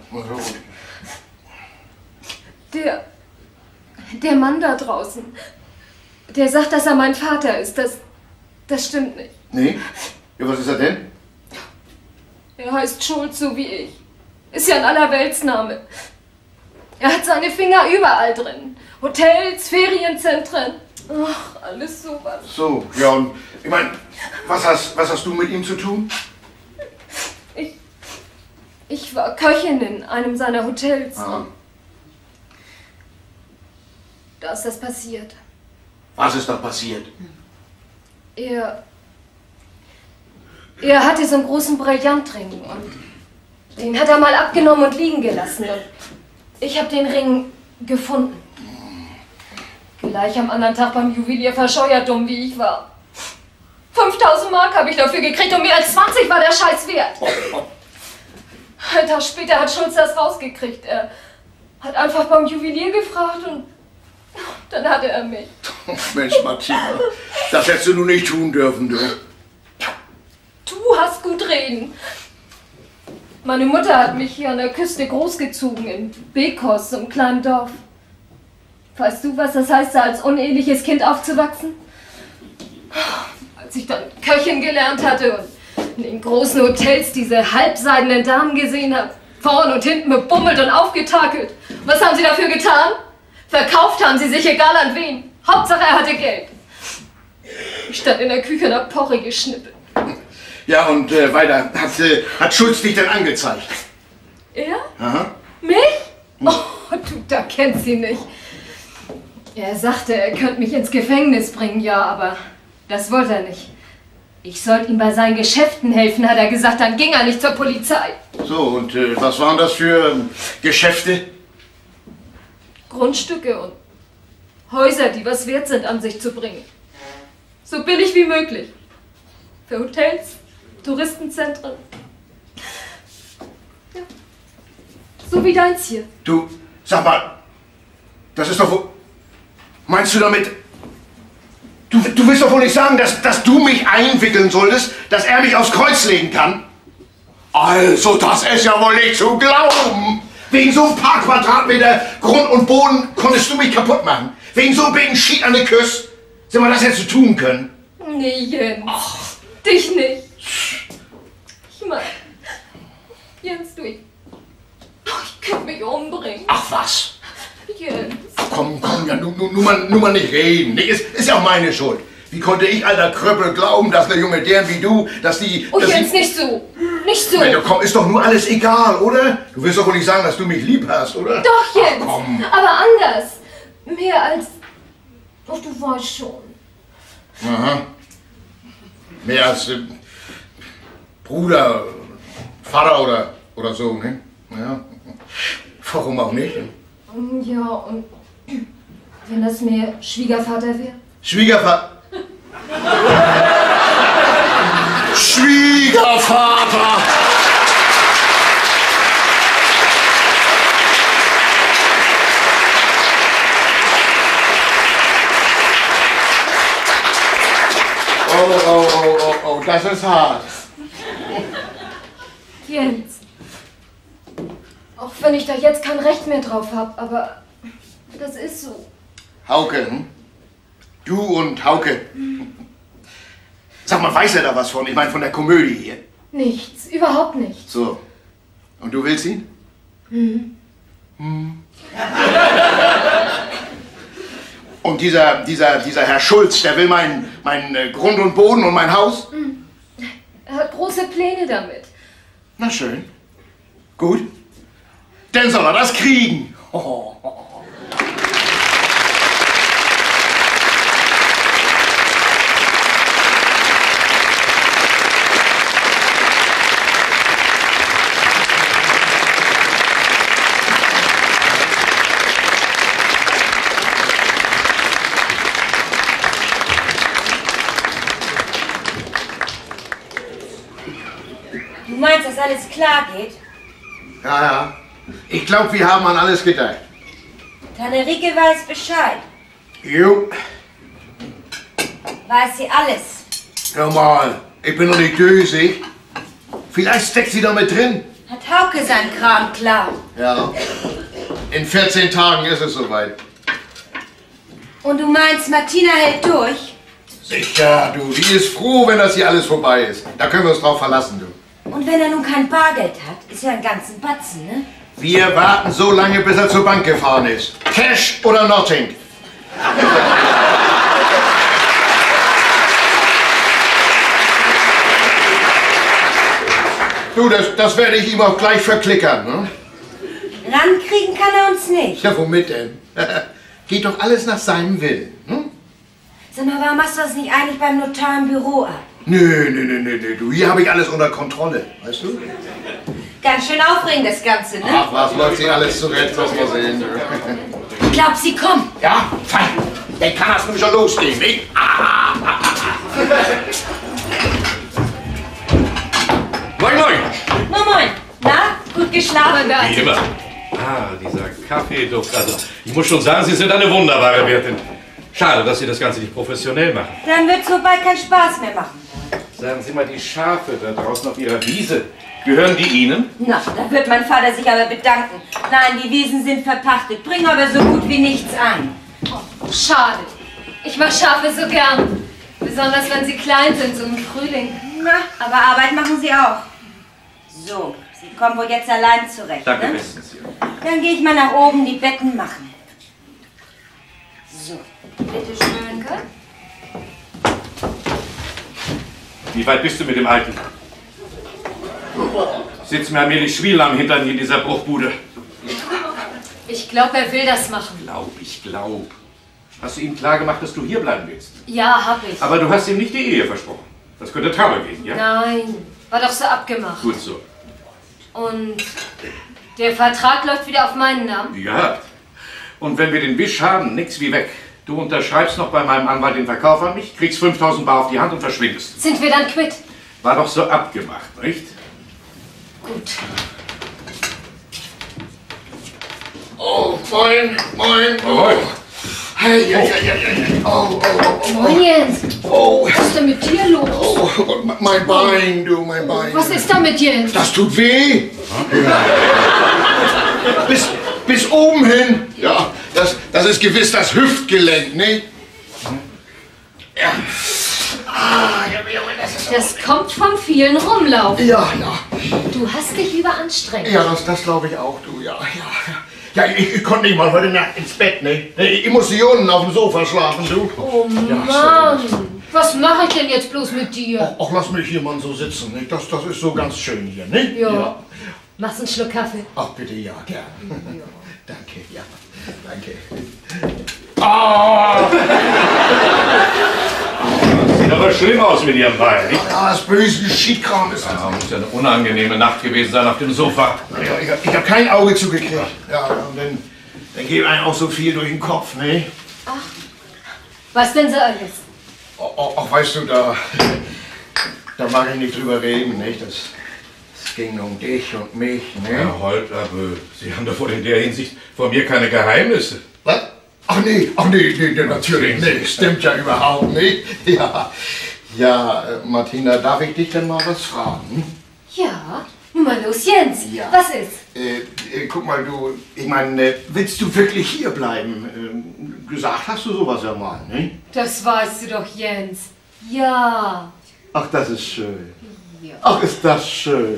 Speaker 7: Der, der Mann da draußen, der sagt, dass er mein Vater ist. Das, das stimmt nicht.
Speaker 2: Nee? Ja, was ist er denn?
Speaker 7: Er heißt Schulz, so wie ich. Ist ja ein Allerweltsname. Er hat seine Finger überall drin. Hotels, Ferienzentren. Ach, alles sowas.
Speaker 2: So, ja, und ich meine, was hast, was hast du mit ihm zu tun?
Speaker 7: Ich, ich war Köchin in einem seiner Hotels.
Speaker 2: Aha.
Speaker 7: Da ist das passiert.
Speaker 2: Was ist da passiert?
Speaker 7: Er, er hatte so einen großen Brillantring und den hat er mal abgenommen und liegen gelassen. Und ich habe den Ring gefunden. Gleich am anderen Tag beim Juwelier verscheuert, dumm wie ich war. fünftausend Mark habe ich dafür gekriegt und mehr als zwanzig war der Scheiß wert. Ein Tag später hat Schulz das rausgekriegt. Er hat einfach beim Juwelier gefragt und dann hatte er mich.
Speaker 2: Mensch, Martina, das hättest du nun nicht tun dürfen, du.
Speaker 7: Du hast gut reden. Meine Mutter hat mich hier an der Küste großgezogen, in Bekos, so einem kleinen Dorf. Weißt du, was das heißt, da als uneheliches Kind aufzuwachsen? Als ich dann Köchin gelernt hatte und in den großen Hotels diese halbseidenen Damen gesehen habe, vorn und hinten bebummelt und aufgetakelt. Was haben sie dafür getan? Verkauft haben sie sich, egal an wen. Hauptsache, er hatte Geld. Ich stand in der Küche und hab Porree geschnippelt.
Speaker 2: Ja, und äh, weiter. Hat, äh, hat Schulz dich denn angezeigt?
Speaker 7: Er?
Speaker 2: Aha.
Speaker 7: Mich? Oh, du, da kennt sie nicht. Er sagte, er könnte mich ins Gefängnis bringen, ja, aber das wollte er nicht. Ich sollte ihm bei seinen Geschäften helfen, hat er gesagt, dann ging er nicht zur Polizei.
Speaker 2: So, und äh, was waren das für ähm, Geschäfte?
Speaker 7: Grundstücke und Häuser, die was wert sind, an sich zu bringen. So billig wie möglich. Für Hotels, Touristenzentren. Ja. So wie deins hier.
Speaker 2: Du, sag mal, das ist doch wohl... Meinst du damit... Du, du willst doch wohl nicht sagen, dass, dass du mich einwickeln solltest, dass er mich aufs Kreuz legen kann? Also, das ist ja wohl nicht zu glauben. Wegen so ein paar Quadratmeter Grund und Boden konntest du mich kaputt machen. Wegen so ein bisschen Schied an der Küste. Sag mal, das hättest du tun können.
Speaker 7: Nee, Jens. Ach. Dich nicht. Ich meine, Jens, du, ich, ich könnte mich umbringen.
Speaker 2: Ach was?
Speaker 7: Jens.
Speaker 2: Ach, komm, komm, ja, nur, nur, nur, mal, nur mal nicht reden. Nee, ist, ist ja auch meine Schuld. Wie konnte ich, alter Kröppel, glauben, dass eine junge deren wie du, dass die...
Speaker 7: Oh,
Speaker 2: dass
Speaker 7: Jens,
Speaker 2: die,
Speaker 7: nicht so. Nicht so.
Speaker 2: Mensch, komm, ist doch nur alles egal, oder? Du willst doch wohl nicht sagen, dass du mich lieb hast, oder?
Speaker 7: Doch, Jens.
Speaker 2: Ach, komm.
Speaker 7: Aber anders. Mehr als... Oh, du weißt schon.
Speaker 2: Aha. Mehr als äh, Bruder, Vater oder, oder so, ne? Ja. Warum auch nicht?
Speaker 7: Ja, und wenn das mehr Schwiegervater wäre?
Speaker 2: Schwiegervater. Schwiegervater! Oh, oh, oh, oh, oh, das ist hart.
Speaker 7: Jens. Auch wenn ich da jetzt kein Recht mehr drauf habe, aber das ist so.
Speaker 2: Hauke, hm? Du und Hauke. Sag mal, weiß er da was von? Ich meine, von der Komödie hier.
Speaker 7: Nichts, überhaupt nichts.
Speaker 2: So. Und du willst ihn?
Speaker 7: Hm.
Speaker 2: Hm. Und dieser, dieser, dieser Herr Schulz, der will mein, mein äh, Grund und Boden und mein Haus?
Speaker 7: Hm. Er hat große Pläne damit.
Speaker 2: Na schön. Gut. Dann soll er das kriegen. Oh.
Speaker 3: Du meinst, dass alles klar geht?
Speaker 2: Ja, ja. Ich glaube, wir haben an alles gedacht.
Speaker 3: Tante Rike weiß Bescheid.
Speaker 2: Jo.
Speaker 3: Weiß sie alles.
Speaker 2: Hör mal, ich bin doch nicht dösig. Vielleicht steckt sie da mit drin.
Speaker 3: Hat Hauke sein Kram klar.
Speaker 2: Ja. In vierzehn Tagen ist es soweit.
Speaker 3: Und du meinst, Martina hält durch?
Speaker 2: Sicher, du. Die ist froh, wenn das hier alles vorbei ist. Da können wir uns drauf verlassen, du.
Speaker 3: Und wenn er nun kein Bargeld hat, ist ja ein ganzen Batzen, ne?
Speaker 2: Wir warten so lange, bis er zur Bank gefahren ist. Cash oder nothing. Du, das, das werde ich ihm auch gleich verklickern, ne?
Speaker 3: Rankriegen kann er uns nicht.
Speaker 2: Ja, womit denn? Geht doch alles nach seinem Willen, ne?
Speaker 3: Sag mal, warum machst du das nicht eigentlich beim Notar im Büro ab?
Speaker 2: Nö, nö, nö, nö, nö, du, hier habe ich alles unter Kontrolle, weißt du?
Speaker 3: Ganz schön aufregend, das Ganze, ne?
Speaker 2: Ach was, läuft sich alles zurecht, lass mal sehen.
Speaker 3: Ich glaub, sie kommt.
Speaker 2: Ja, fein. Dann kann das nämlich schon losgehen, nicht?
Speaker 6: Moin, moin!
Speaker 3: Moin, moin. Na, gut geschlafen?
Speaker 6: Wie immer. Ah, dieser Kaffeeduft. Also, ich muss schon sagen, Sie sind eine wunderbare Wirtin. Schade, dass Sie das Ganze nicht professionell machen.
Speaker 3: Dann wird's so bald keinen Spaß mehr machen.
Speaker 6: Sagen Sie mal, die Schafe da draußen auf Ihrer Wiese, gehören die Ihnen?
Speaker 3: Na, da wird mein Vater sich aber bedanken. Nein, die Wiesen sind verpachtet, bringen aber so gut wie nichts ein.
Speaker 7: Oh, schade. Ich mag Schafe so gern. Besonders wenn sie klein sind, so im Frühling.
Speaker 3: Na, aber Arbeit machen sie auch. So, sie kommen wohl jetzt allein zurecht,
Speaker 6: Danke,
Speaker 3: ne?
Speaker 6: bestens.
Speaker 3: Dann gehe ich mal nach oben die Betten machen. So, bitteschön.
Speaker 6: Wie weit bist du mit dem Alten? Sitzt mir allmählich Schwiel am Hintern in dieser Bruchbude.
Speaker 7: Ich glaube, er will das machen.
Speaker 6: Glaub, ich glaub. Hast du ihm klar gemacht, dass du hier bleiben willst?
Speaker 7: Ja, hab ich.
Speaker 6: Aber du hast ihm nicht die Ehe versprochen. Das könnte Trouble geben, ja?
Speaker 7: Nein, war doch so abgemacht.
Speaker 6: Gut so.
Speaker 7: Und der Vertrag läuft wieder auf meinen Namen?
Speaker 6: Ja. Und wenn wir den Wisch haben, nix wie weg. Du unterschreibst noch bei meinem Anwalt den Verkauf an mich, kriegst fünftausend Bar auf die Hand und verschwindest.
Speaker 7: Sind wir dann quitt?
Speaker 6: War doch so abgemacht, nicht?
Speaker 7: Gut.
Speaker 2: Oh, moin, moin.
Speaker 6: Jawohl.
Speaker 2: Hey, ja, ja, ja, ja. Oh, oh, oh, oh.
Speaker 7: Moin Jens.
Speaker 2: Oh,
Speaker 7: Was ist denn mit dir los?
Speaker 2: oh, oh, mein Bein, du, mein Bein.
Speaker 7: Was ist da mit Jens?
Speaker 2: Das tut weh. bis, bis oben hin. Ja, das, das ist gewiss das Hüftgelenk, ne? Ja. Ah, ja, ja, das ist...
Speaker 7: Das kommt vom vielen Rumlaufen.
Speaker 2: Ja, ja.
Speaker 7: Du hast dich überanstrengt.
Speaker 2: Ja, das, das glaube ich auch, du, ja, ja. Ja, ich, ich konnte nicht mal heute Nacht ins Bett, ne? Emotionen auf dem Sofa schlafen, du.
Speaker 7: Oh
Speaker 2: Ja,
Speaker 7: Mann, was mache ich denn jetzt bloß mit dir?
Speaker 2: Ach, ach, lass mich hier mal so sitzen, ne? Das, das ist so ganz schön hier, ne?
Speaker 7: Ja. Machst einen Schluck Kaffee?
Speaker 2: Ach, bitte, ja, gern. Danke, ja, danke. Ah!
Speaker 6: Sieht aber schlimm aus mit ihrem Bein, nicht?
Speaker 2: Ja, das böse Schiedkram ist das.
Speaker 6: Ja, muss ja eine unangenehme Nacht gewesen sein auf dem Sofa.
Speaker 2: Ja, ich hab, ich hab kein Auge zugekriegt. Ja, und dann, dann geht einem auch so viel durch den Kopf, ne?
Speaker 7: Was denn so alles?
Speaker 2: Auch, auch weißt du, da, da mag ich nicht drüber reden, nicht? Das, das ging um dich und mich, ne?
Speaker 6: Herr Holt, aber Sie haben doch wohl in der Hinsicht vor mir keine Geheimnisse.
Speaker 2: Was? Ach nee, ach nee, nee, nee natürlich nicht. Stimmt ja überhaupt nicht. Ja, ja, äh, Martina, darf ich dich denn mal was fragen?
Speaker 7: Ja, nun mal los, Jens.
Speaker 2: Ja.
Speaker 7: Was ist?
Speaker 2: Äh, äh, guck mal, du, ich meine, äh, willst du wirklich hier bleiben? Ähm, gesagt hast du sowas ja mal, ne?
Speaker 7: Das weißt du doch, Jens. Ja.
Speaker 2: Ach, das ist schön.
Speaker 7: Ja.
Speaker 2: Ach, ist das schön.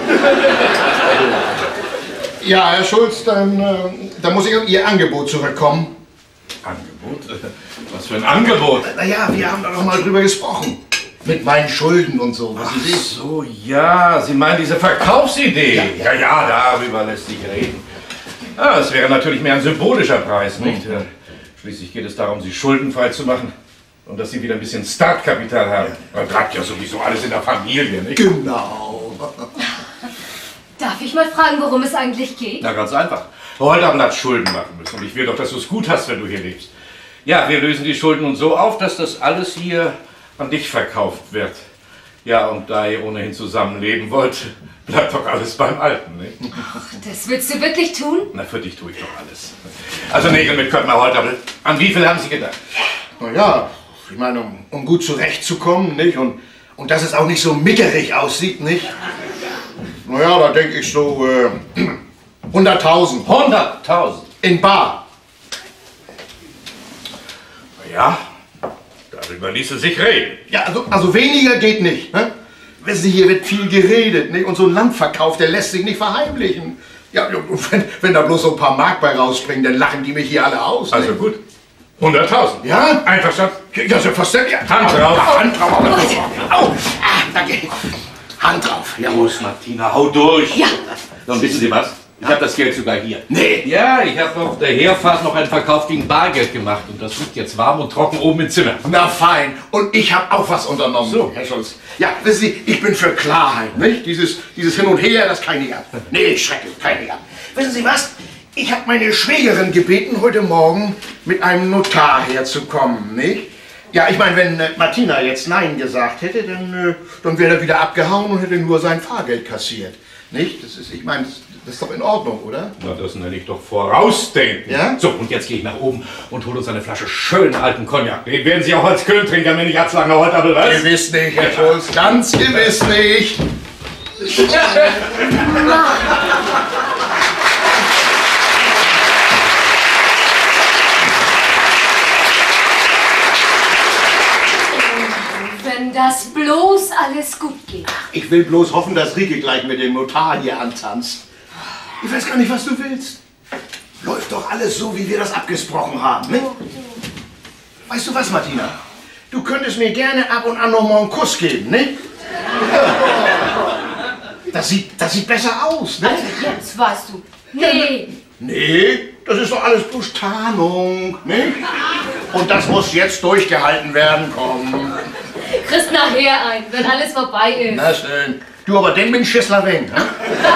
Speaker 2: Ja, Herr Schulz, dann, äh, dann muss ich auf Ihr Angebot zurückkommen.
Speaker 6: Angebot? Was für ein Angebot?
Speaker 2: Naja, wir haben da noch mal drüber gesprochen. Mit meinen Schulden und so, was
Speaker 6: Ach
Speaker 2: Sie sehen.
Speaker 6: so, ja, Sie meinen diese Verkaufsidee?
Speaker 2: Ja,
Speaker 6: Ja, ja, darüber lässt sich reden. Ja, das wäre natürlich mehr ein symbolischer Preis, nicht?
Speaker 2: Mhm.
Speaker 6: Schließlich geht es darum, Sie schuldenfrei zu machen und dass Sie wieder ein bisschen Startkapital haben. Man bleibt ja sowieso alles in der Familie, nicht?
Speaker 2: Genau.
Speaker 7: Darf ich mal fragen, worum es eigentlich geht?
Speaker 6: Na, ganz einfach. Heute Abend hat Schulden machen müssen und ich will doch, dass du es gut hast, wenn du hier lebst. Ja, wir lösen die Schulden nun so auf, dass das alles hier an dich verkauft wird. Ja, und da ihr ohnehin zusammenleben wollt, bleibt doch alles beim Alten, nicht?
Speaker 7: Ach, das willst du wirklich tun?
Speaker 6: Na, für dich tue ich doch alles. Also Nägel mit Köpfen heute Abend. An wie viel haben Sie gedacht?
Speaker 2: Naja, ich meine, um, um gut zurechtzukommen, nicht? Und, und dass es auch nicht so mickerig aussieht, nicht? Naja, da denke ich so, äh, hunderttausend.
Speaker 6: hunderttausend?
Speaker 2: In bar.
Speaker 6: Ja, darüber ließe sich reden.
Speaker 2: Ja, also, also weniger geht nicht, ne? Wissen Sie, hier wird viel geredet, nicht? Und so ein Landverkauf, der lässt sich nicht verheimlichen. Ja, wenn, wenn da bloß so ein paar Mark bei rausspringen, dann lachen die mich hier alle aus.
Speaker 6: Also
Speaker 2: nicht?
Speaker 6: gut. hunderttausend?
Speaker 2: Ja?
Speaker 6: Einverstanden?
Speaker 2: Ja, selbstverständlich.
Speaker 6: Hand drauf.
Speaker 2: Ja, Hand drauf. Au. Ah, danke. Hand drauf. Ja.
Speaker 6: Los, Martina, hau durch.
Speaker 7: Ja.
Speaker 6: So, und wissen Sie was? Ich habe das Geld sogar hier.
Speaker 2: Nee.
Speaker 6: Ja, ich habe auf der Herfahrt noch einen Verkauf gegen Bargeld gemacht und das liegt jetzt warm und trocken oben im Zimmer.
Speaker 2: Na fein. Und ich habe auch was unternommen,
Speaker 6: So.
Speaker 2: Herr Schulz. Ja, wissen Sie, ich bin für Klarheit, nicht? Dieses, dieses Hin und Her, das kann ich nicht ab. Nee, schrecklich, kann ich nicht ab. Wissen Sie was? Ich habe meine Schwägerin gebeten, heute Morgen mit einem Notar herzukommen, nicht? Ja, ich meine, wenn äh, Martina jetzt Nein gesagt hätte, dann, äh, dann wäre er wieder abgehauen und hätte nur sein Fahrgeld kassiert. Nicht? Das ist, ich meine, das, das ist doch in Ordnung, oder?
Speaker 6: Na, das nenne ich doch Vorausdenken.
Speaker 2: Ja?
Speaker 6: So, und jetzt gehe ich nach oben und hole uns eine Flasche schönen alten Cognac. Den werden Sie auch als Köln-Trinker mir nicht abschlagen heute Abend, was?
Speaker 2: Gewiss nicht, Herr Schulz, ganz gewiss nicht.
Speaker 7: Wenn das bloß alles gut geht.
Speaker 2: Ich will bloß hoffen, dass Rieke gleich mit dem Notar hier antanzt. Ich weiß gar nicht, was du willst. Läuft doch alles so, wie wir das abgesprochen haben, ne? Weißt du was, Martina? Du könntest mir gerne ab und an noch mal einen Kuss geben, ne? Das sieht, das sieht besser aus, ne?
Speaker 3: Also jetzt weißt du. Nee.
Speaker 2: Nee, das ist doch alles bloß Tarnung, ne? Und das muss jetzt durchgehalten werden, komm.
Speaker 7: Kriegst nachher ein, wenn alles vorbei ist.
Speaker 2: Na schön. Du, aber den bin ich Schissler wegen, ne?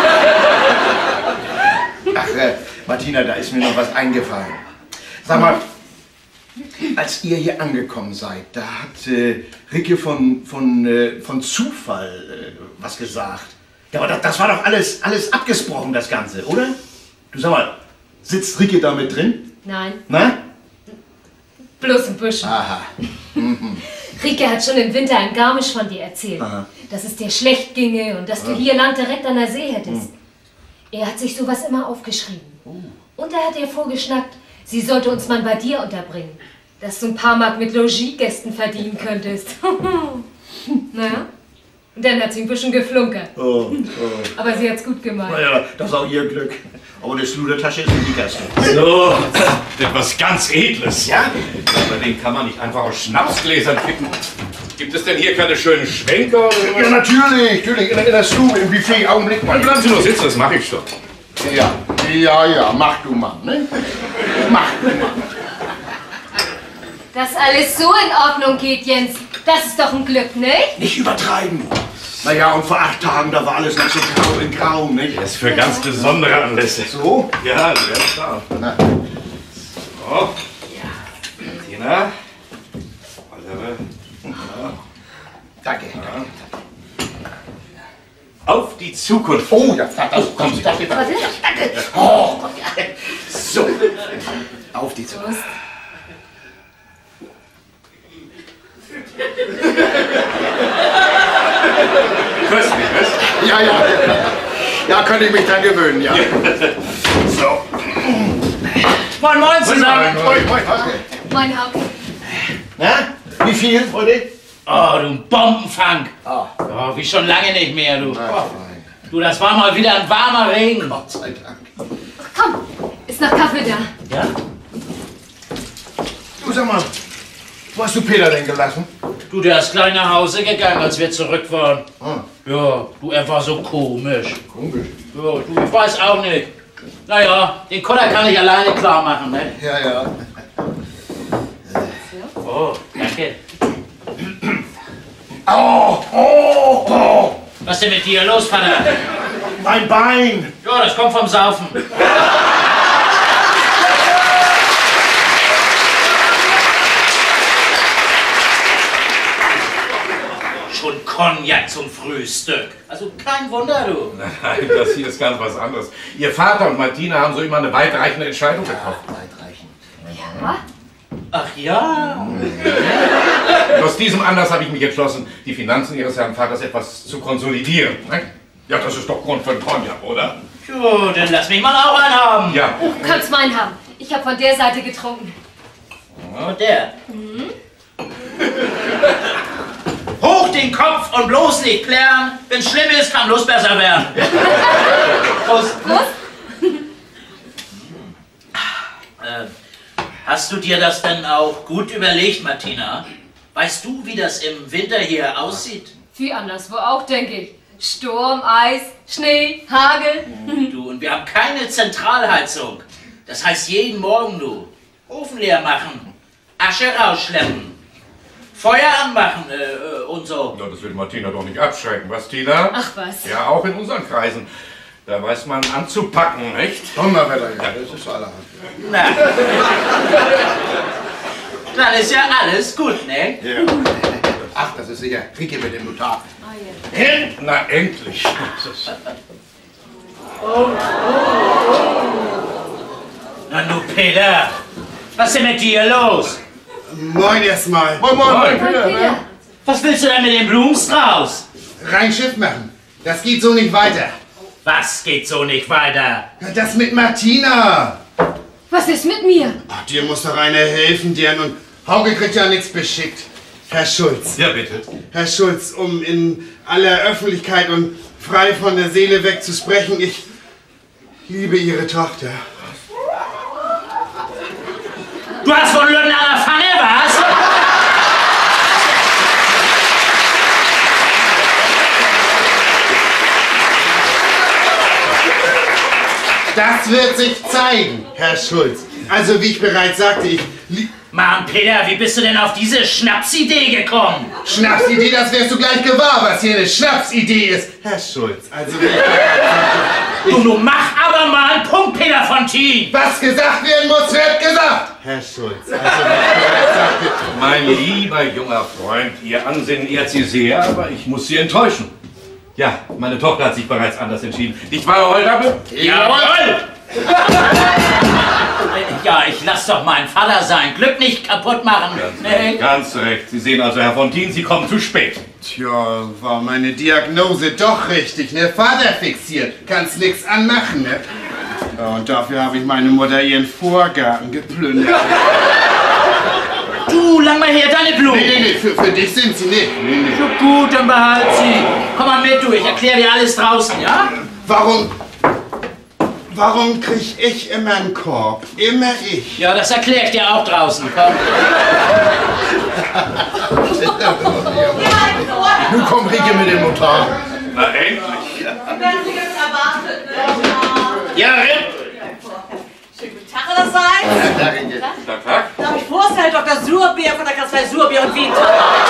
Speaker 2: Ach, äh, Martina, da ist mir noch was eingefallen. Sag mal, als ihr hier angekommen seid, da hat äh, Ricke von, von, äh, von Zufall äh, was gesagt. Ja, aber das, das war doch alles, alles abgesprochen, das Ganze, oder? Du, sag mal, sitzt Ricke da mit drin?
Speaker 7: Nein,
Speaker 2: Na?
Speaker 7: bloß ein bisschen.
Speaker 2: Aha.
Speaker 7: Rike hat schon im Winter in Garmisch von dir erzählt,
Speaker 2: Aha.
Speaker 7: dass es dir schlecht ginge und dass du hier Land direkt an der See hättest. Er hat sich sowas immer aufgeschrieben. Und er hat ihr vorgeschnackt, sie sollte uns mal bei dir unterbringen, dass du ein paar Mark mit Logiegästen verdienen könntest. Naja, und dann hat sie ein bisschen geflunkert.
Speaker 2: Oh, oh.
Speaker 7: Aber sie hat's gut gemeint.
Speaker 2: Naja, das ist auch ihr Glück. Aber die Sludertasche ist in die Kaste.
Speaker 6: So, etwas ganz Edles.
Speaker 2: Ja?
Speaker 6: Aber den kann man nicht einfach aus Schnapsgläsern kippen. Gibt es denn hier keine schönen Schwenker? Oder
Speaker 2: Ja, natürlich, natürlich. In der, in der Stube, im Buffet, Augenblick mal.
Speaker 6: Bleiben Sie nur sitzen, das mache ich schon.
Speaker 2: Ja, ja, ja, mach du mal, ne? Mach du mal.
Speaker 7: Dass alles so in Ordnung geht, Jens, das ist doch ein Glück, nicht?
Speaker 2: Nicht übertreiben. Naja, und vor acht Tagen, da war alles noch so grau in grau, nicht?
Speaker 6: Das ist für ganz besondere Anlässe.
Speaker 2: So?
Speaker 6: Ja, ganz klar.
Speaker 2: Na.
Speaker 6: So. Tina. Oliver.
Speaker 2: Danke.
Speaker 6: Auf die Zukunft.
Speaker 2: Oh, ja, das kommt Sie. Danke, danke. Oh, Gott, ja. So. Auf die Zukunft.
Speaker 6: Köstlich, weißt
Speaker 2: Ja, ja. Ja, könnte ich mich dran gewöhnen, ja. So.
Speaker 1: Moin, moin zusammen.
Speaker 2: Moin, moin, danke.
Speaker 7: Mein Haupt.
Speaker 2: Na, wie viel, Freunde?
Speaker 1: Oh, du Bombenfang.
Speaker 2: Ah.
Speaker 1: Oh, wie schon lange nicht mehr, du.
Speaker 2: Ach,
Speaker 1: Oh,
Speaker 2: nein.
Speaker 1: du, das war mal wieder ein warmer Regen.
Speaker 2: Gott sei Dank.
Speaker 7: Komm, ist noch Kaffee da.
Speaker 1: Ja?
Speaker 2: Du, sag mal, wo hast du Peter denn gelassen?
Speaker 1: Du, der ist gleich nach Hause gegangen, als wir zurück waren.
Speaker 2: Ah,
Speaker 1: Ja, du, er war so komisch.
Speaker 2: komisch.
Speaker 1: Ja, du, ich weiß auch nicht. Naja, den Kutter kann ich alleine klar machen, ne?
Speaker 2: Ja, ja.
Speaker 1: Oh, danke.
Speaker 2: Oh, oh, oh.
Speaker 1: Was ist denn mit dir los, Vater?
Speaker 2: Mein Bein.
Speaker 1: Ja, das kommt vom Saufen. Schon Cognac zum Frühstück. Also kein Wunder, du.
Speaker 6: Nein, das hier ist ganz was anderes. Ihr Vater und Martina haben so immer eine weitreichende Entscheidung getroffen.
Speaker 2: Weitreichend.
Speaker 7: Ja?
Speaker 1: Ach ja.
Speaker 6: Und aus diesem Anlass habe ich mich entschlossen, die Finanzen Ihres Herrn Vaters etwas zu konsolidieren. Ne? Ja, das ist doch Grund für einen Cognac, oder?
Speaker 1: Jo, dann lass mich mal auch einen haben.
Speaker 6: Ja.
Speaker 7: Du kannst meinen haben. Ich habe von der Seite getrunken.
Speaker 1: Und der? Hoch den Kopf und bloß nicht plärren. Wenn's schlimm ist, kann bloß besser werden. Prost.
Speaker 7: Prost.
Speaker 1: Äh, hast du dir das denn auch gut überlegt, Martina? Weißt du, wie das im Winter hier aussieht?
Speaker 7: Wie anderswo auch, denke ich. Sturm, Eis, Schnee, Hagel.
Speaker 1: Du, und wir haben keine Zentralheizung. Das heißt, jeden Morgen, du, Ofen leer machen, Asche rausschleppen, Feuer anmachen äh, und so.
Speaker 6: Ja, das will Martina doch nicht abschrecken, was, Tina?
Speaker 7: Ach was.
Speaker 6: Ja, auch in unseren Kreisen. Da weiß man anzupacken, nicht?
Speaker 2: Donnerwetter, ja, das ist allerhand.
Speaker 1: Na. Dann ist ja alles gut, ne?
Speaker 2: Ja. Ach, das ist sicher Ricke mit dem Notar.
Speaker 7: Ah, ja.
Speaker 6: Na, endlich.
Speaker 1: Na du, Peter, was ist denn mit dir los?
Speaker 4: Moin erstmal.
Speaker 2: Moin, moin, moin,
Speaker 7: Moin,
Speaker 2: Peter.
Speaker 7: Peter.
Speaker 1: Was willst du denn mit dem Blumenstrauß?
Speaker 4: Rein Schiff machen. Das geht so nicht weiter.
Speaker 1: Was geht so nicht weiter?
Speaker 4: Das mit Martina.
Speaker 7: Was ist mit mir?
Speaker 4: Ach, dir muss doch einer helfen, deren und Hauke kriegt ja nichts beschickt. Herr Schulz.
Speaker 6: Ja, bitte.
Speaker 4: Herr Schulz, um in aller Öffentlichkeit und frei von der Seele weg zu sprechen, ich liebe Ihre Tochter.
Speaker 1: Du hast wohl Lütten an der Pfanne, was?
Speaker 4: Das wird sich zeigen, Herr Schulz. Also, wie ich bereits sagte, ich...
Speaker 1: Mann, Peter, wie bist du denn auf diese Schnapsidee gekommen?
Speaker 4: Schnapsidee, das wärst du gleich gewahr, was hier eine Schnapsidee ist. Herr Schulz, also... Wie ich bereits sagte,
Speaker 1: Du, nun mach aber mal einen Punkt, Peter Fontin!
Speaker 4: was gesagt werden muss, wird gesagt! Herr Schulz, also... Wie ich bereits sagte,
Speaker 6: Mein lieber junger Freund, Ihr Ansinnen ehrt Sie sehr, aber ich muss Sie enttäuschen. Ja, meine Tochter hat sich bereits anders entschieden. Nicht wahr, Herr Holdappe?
Speaker 1: Jawohl! Ja, ich lass doch meinen Vater sein Glück nicht kaputt machen. Nee.
Speaker 6: Ganz recht. Sie sehen also, Herr Fontin, Sie kommen zu spät.
Speaker 4: Tja, war meine Diagnose doch richtig, ne? Vater fixiert, kannst nix anmachen, ne? Ja, und dafür habe ich meine Mutter ihren Vorgarten geplündert.
Speaker 1: Du, lang mal her, deine Blumen.
Speaker 4: Nee, nee, nee, für, für dich sind sie nicht. Nee, nee.
Speaker 1: So gut, dann behalt sie. Komm mal mit, du, ich erkläre dir alles draußen, ja?
Speaker 4: Warum... Warum krieg ich immer einen Korb? Immer ich.
Speaker 1: Ja, das erkläre ich dir auch draußen, komm.
Speaker 2: Nun kommt Rike mit dem Notar.
Speaker 6: Na, endlich.
Speaker 5: Werden Sie jetzt erwartet, ne?
Speaker 1: Ja, Ripp.
Speaker 5: Schönen guten Tag, allerseits.
Speaker 6: Tag, Tag.
Speaker 5: Darf ich vorstellen, Doktor Surbier von der Kanzlei Surbier und Wien.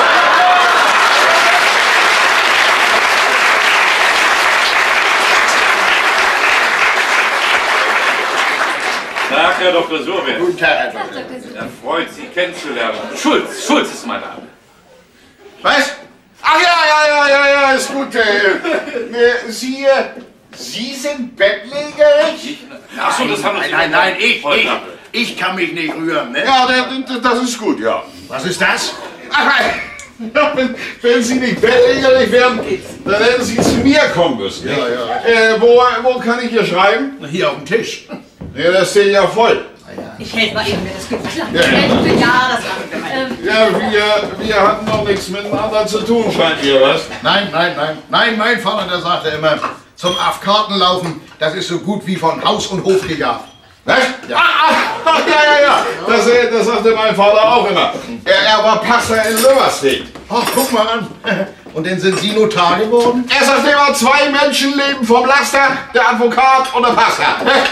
Speaker 6: Tag, Herr Doktor Surbeer.
Speaker 2: Guten Tag, Herr Doktor.
Speaker 6: Erfreut, Sie kennenzulernen. Schulz, Schulz ist mein Name.
Speaker 2: Was? Ach ja, ja, ja, ja, ja, ist gut. Äh, äh, Sie, äh, Sie sind bettlägerig?
Speaker 6: Ach so, das haben
Speaker 2: Nein,
Speaker 6: Sie...
Speaker 2: nein, nein, ich, ich,
Speaker 6: Holdappe.
Speaker 2: ich kann mich nicht rühren, ne?
Speaker 8: Ja, das, das ist gut, ja.
Speaker 2: Was ist das?
Speaker 8: Ach, ja, wenn, wenn Sie nicht bettlägerig wären, dann hätten Sie zu mir kommen müssen.
Speaker 2: Ja, ja.
Speaker 8: Äh, wo, wo kann ich hier schreiben?
Speaker 2: Hier auf dem Tisch.
Speaker 8: Ja, das steht ja voll.
Speaker 5: Ich helfe mal eben, wenn das gibt.
Speaker 8: Ja, ja.
Speaker 5: Ja, das machen wir mal.
Speaker 8: Ja, wir, wir hatten noch nichts miteinander zu tun, scheint mir was.
Speaker 2: Nein, nein, nein. Nein, mein Vater, der sagte immer, zum Afkarten laufen, das ist so gut wie von Haus und Hof gejagt.
Speaker 8: Was?
Speaker 2: Ja.
Speaker 8: Ah, ah, ja, ja, ja. Das, äh, das sagte mein Vater auch immer. Er, er war Pastor in Löverstedt.
Speaker 2: Ach, guck mal an. Und dann sind Sie Notar geworden?
Speaker 8: Er sagt immer, zwei Menschen leben vom Laster, der Advokat und der Pastor.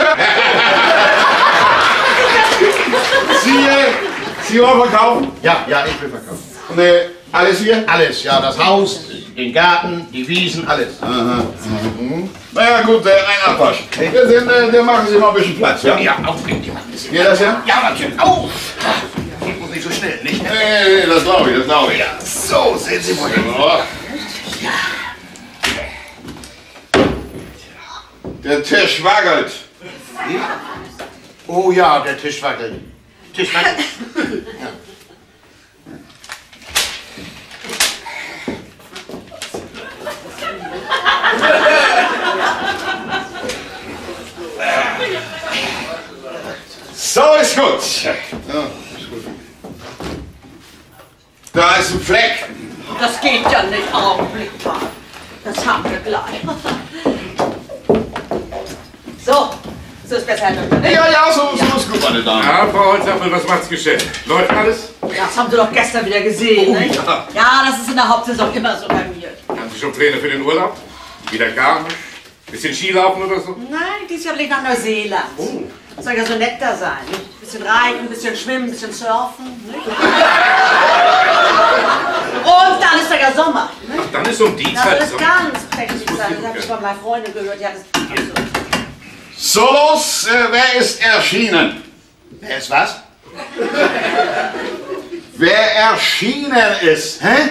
Speaker 8: Sie, äh, Sie wollen verkaufen?
Speaker 2: Ja, ja, ich will verkaufen.
Speaker 8: Und, äh, alles hier?
Speaker 2: Alles, ja, das Haus, den Garten, die Wiesen, alles.
Speaker 8: Aha. Mhm. Na ja, gut, äh, ein Abwasch. Ja, dann, äh, dann machen Sie mal ein bisschen Platz, ja?
Speaker 2: Ja, aufregend, die machen das.
Speaker 8: Geht das ja?
Speaker 2: Ja, natürlich. Auf! Geht muss nicht so schnell, nicht?
Speaker 8: Nee, nee, das glaube ich, das glaube ich.
Speaker 2: Ja, so, sehen Sie mal.
Speaker 8: So. Der Tisch wackelt.
Speaker 2: Oh ja, der Tisch wackelt. Tisch wackelt. Ja.
Speaker 8: So ist gut. Ja, ist gut. Da ist ein Fleck.
Speaker 5: Das geht ja nicht, Augenblick mal. Das haben wir gleich. So, so ist besser, Herr Doktor, ne?
Speaker 8: Ja, ja, so, so ist gut, meine Damen.
Speaker 6: Ja, Frau Holzappel, was macht's Geschäft? Läuft alles?
Speaker 5: Ja, das haben Sie doch gestern wieder gesehen, ne?
Speaker 6: ja.
Speaker 5: Ja, das ist in der Hauptsaison immer so bei mir.
Speaker 6: Haben Sie schon Pläne für den Urlaub? Wieder Garmisch? Bisschen Skilaufen oder so?
Speaker 5: Nein, dieses Jahr will ich nach Neuseeland.
Speaker 6: Oh.
Speaker 5: Soll ja so nett da sein, nicht? Ein bisschen reiten, ein bisschen schwimmen, ein bisschen surfen, nicht? Und dann ist da ja Sommer, nicht?
Speaker 6: Ach, dann ist um die
Speaker 5: Das
Speaker 6: Zeit...
Speaker 5: ist
Speaker 6: so-
Speaker 5: ganz prächtig
Speaker 6: Das
Speaker 5: sein.
Speaker 6: wusste
Speaker 5: Das
Speaker 6: ich
Speaker 5: habe ich
Speaker 6: nicht.
Speaker 5: von meiner Freundin gehört. Die hat es also.
Speaker 8: So los, äh, wer ist erschienen?
Speaker 2: Wer ist was?
Speaker 8: Wer erschienen ist, hä?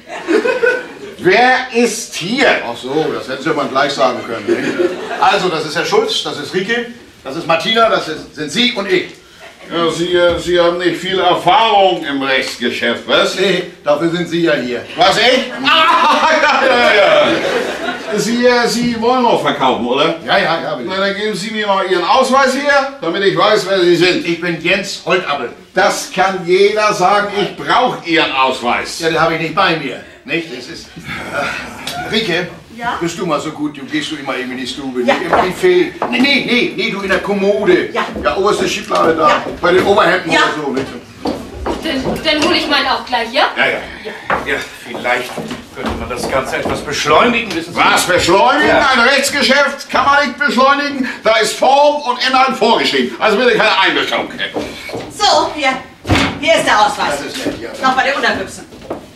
Speaker 8: Wer ist hier?
Speaker 2: Ach so, das hätten Sie mal gleich sagen können. Ne? Also, das ist Herr Schulz, das ist Rike, das ist Martina, das ist, sind Sie und ich.
Speaker 8: Ja, Sie, äh, Sie haben nicht viel Erfahrung im Rechtsgeschäft, was?
Speaker 2: Nee, dafür sind Sie ja hier.
Speaker 8: Was, ich? Ah, ja, ja, ja. Sie, äh, Sie wollen noch verkaufen, oder?
Speaker 2: Ja, ja, ja, bitte.
Speaker 8: Na, dann geben Sie mir mal Ihren Ausweis her, damit ich weiß, wer Sie sind.
Speaker 2: Ich bin Jens Holtappel.
Speaker 8: Das kann jeder sagen, ich brauche Ihren Ausweis.
Speaker 2: Ja, den habe ich nicht bei mir. Nicht? Das ist. Äh, Rike,
Speaker 5: Ja?
Speaker 2: bist du mal so gut, du gehst du immer eben in die Stube.
Speaker 5: Ja,
Speaker 2: Nicht im
Speaker 5: ja.
Speaker 2: Buffet. Nee, nee, nee, nee, du in der Kommode.
Speaker 5: Ja.
Speaker 2: Ja, oberste Schiblade da.
Speaker 5: Ja.
Speaker 2: Bei den Oberhemden
Speaker 5: Ja.
Speaker 2: oder so. Nicht?
Speaker 7: Dann, dann hole ich meinen auch gleich, ja?
Speaker 6: Ja, ja, ja, ja, vielleicht Könnte man das Ganze etwas beschleunigen, wissen Sie?
Speaker 8: Was beschleunigen?
Speaker 6: Ja.
Speaker 8: Ein Rechtsgeschäft kann man nicht beschleunigen. Da ist Form und Inhalt vorgeschrieben. Also bitte keine Einmischung.
Speaker 5: So, hier. Hier ist der Ausweis.
Speaker 2: Das ist nett, ja.
Speaker 5: Noch bei der Unterwüchsen.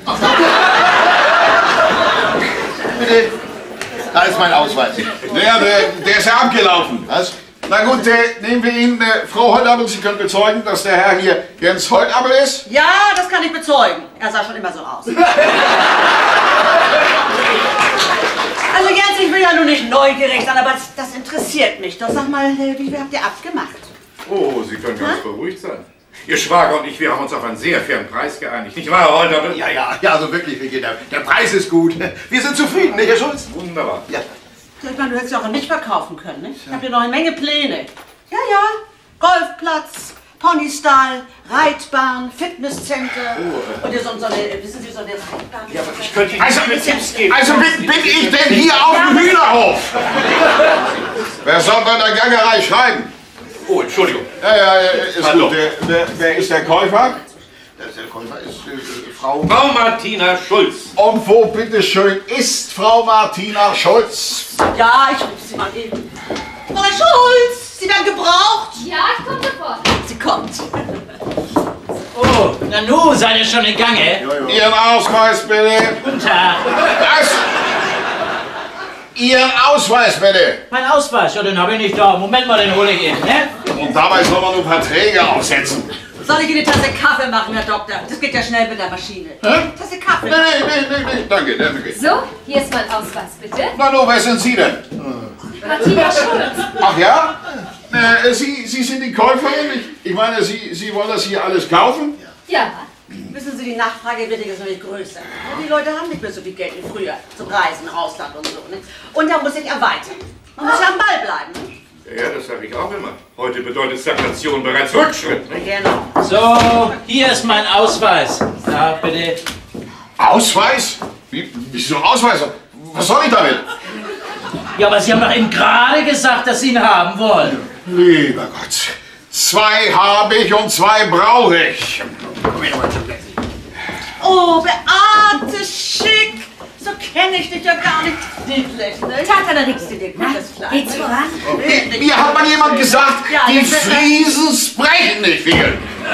Speaker 2: Bitte. Da ist mein Ausweis.
Speaker 8: Der, der, der ist ja abgelaufen.
Speaker 2: Was?
Speaker 8: Na gut, äh, nehmen wir ihn. Äh, Frau Holtabel, Sie können bezeugen, dass der Herr hier Jens Holtabel ist?
Speaker 5: Ja, das kann ich bezeugen. Er sah schon immer so aus. Also Jens, ich will ja nur nicht neugierig sein, aber das, das interessiert mich. Doch sag mal, äh, wie habt ihr abgemacht?
Speaker 6: Oh, Sie können ganz beruhigt sein. Ihr Schwager und ich, wir haben uns auf einen sehr fairen Preis geeinigt. Nicht wahr, Herr Holtabel?
Speaker 2: Ja, ja, ja, also wirklich, Ricky, der, der Preis ist gut. Wir sind zufrieden, nicht, Herr Schulz?
Speaker 6: Wunderbar.
Speaker 2: Ja.
Speaker 5: Ich meine, du hättest ja auch nicht verkaufen können, nicht? Ich habe hier noch eine Menge Pläne. Ja, ja. Golfplatz, Ponystall, Reitbahn, Fitnesscenter.
Speaker 6: Oh,
Speaker 5: und hier so, so eine, wissen Sie, so eine Reitbahn.
Speaker 6: Ja, aber ich könnte Ihnen
Speaker 8: Also,
Speaker 6: viele Tipps geben.
Speaker 8: Also bin, bin ich denn hier auf dem Hühnerhof? Wer soll bei der Gangerei schreiben?
Speaker 6: Oh, Entschuldigung.
Speaker 8: Ja, ja, ja, ist
Speaker 6: Hallo.
Speaker 8: gut. Der, wer, wer ist der Käufer?
Speaker 2: Der Käufer ist äh, Frau...
Speaker 6: Frau Martina Schulz.
Speaker 8: Und wo bitteschön ist Frau Martina Schulz?
Speaker 5: Ja, ich rufe sie mal eben. Frau Schulz, Sie werden gebraucht.
Speaker 7: Ja, ich komme sofort.
Speaker 5: Sie kommt.
Speaker 1: Oh, na nu, seid ihr schon in Gange?
Speaker 8: Ihren Ausweis bitte.
Speaker 1: Guten Tag.
Speaker 8: Was? Ihren Ausweis bitte.
Speaker 1: Mein Ausweis, ja, den habe ich nicht da. Moment mal, den hole ich Ihnen, ne?
Speaker 8: Und dabei soll man nur Verträge aufsetzen.
Speaker 5: Soll ich Ihnen eine Tasse Kaffee machen, Herr Doktor? Das geht ja schnell mit der Maschine.
Speaker 8: Hä?
Speaker 5: Tasse Kaffee.
Speaker 8: Nee, nee, nee, nee, nee. Danke, danke.
Speaker 7: So, hier ist mein Ausweis, bitte.
Speaker 8: Na nur, wer sind Sie denn?
Speaker 7: Martina Schulz.
Speaker 8: Ach ja? Äh, Sie, Sie sind die Käuferin? Ich, ich meine, Sie, Sie wollen das hier alles kaufen?
Speaker 7: Ja.
Speaker 5: Wissen Sie, die Nachfrage wird jetzt nämlich größer. Die Leute haben nicht mehr so viel Geld wie früher zum Reisen, Ausland und so. Ne? Und da muss ich erweitern. Man muss ja am Ball bleiben. Ne?
Speaker 6: Ja, das sage ich auch immer. Heute bedeutet Stagnation bereits Rückschritt. Nicht?
Speaker 5: Genau.
Speaker 1: So, hier ist mein Ausweis. Da, bitte.
Speaker 8: Ausweis? Wie, wieso Ausweis? Was soll ich damit?
Speaker 1: Ja, aber Sie haben doch eben gerade gesagt, dass Sie ihn haben wollen.
Speaker 8: Lieber Gott. Zwei habe ich und zwei brauche ich.
Speaker 5: Oh, Beate, schick. So kenne ich dich ja gar nicht. Niedlich, ne?
Speaker 3: Tata, da
Speaker 5: Kriegst du dir gutes Kleid.
Speaker 3: Geht's voran?
Speaker 8: Mir hat mal jemand gesagt,
Speaker 5: Ja,
Speaker 8: die
Speaker 5: das ist-
Speaker 8: Friesen sprechen nicht viel.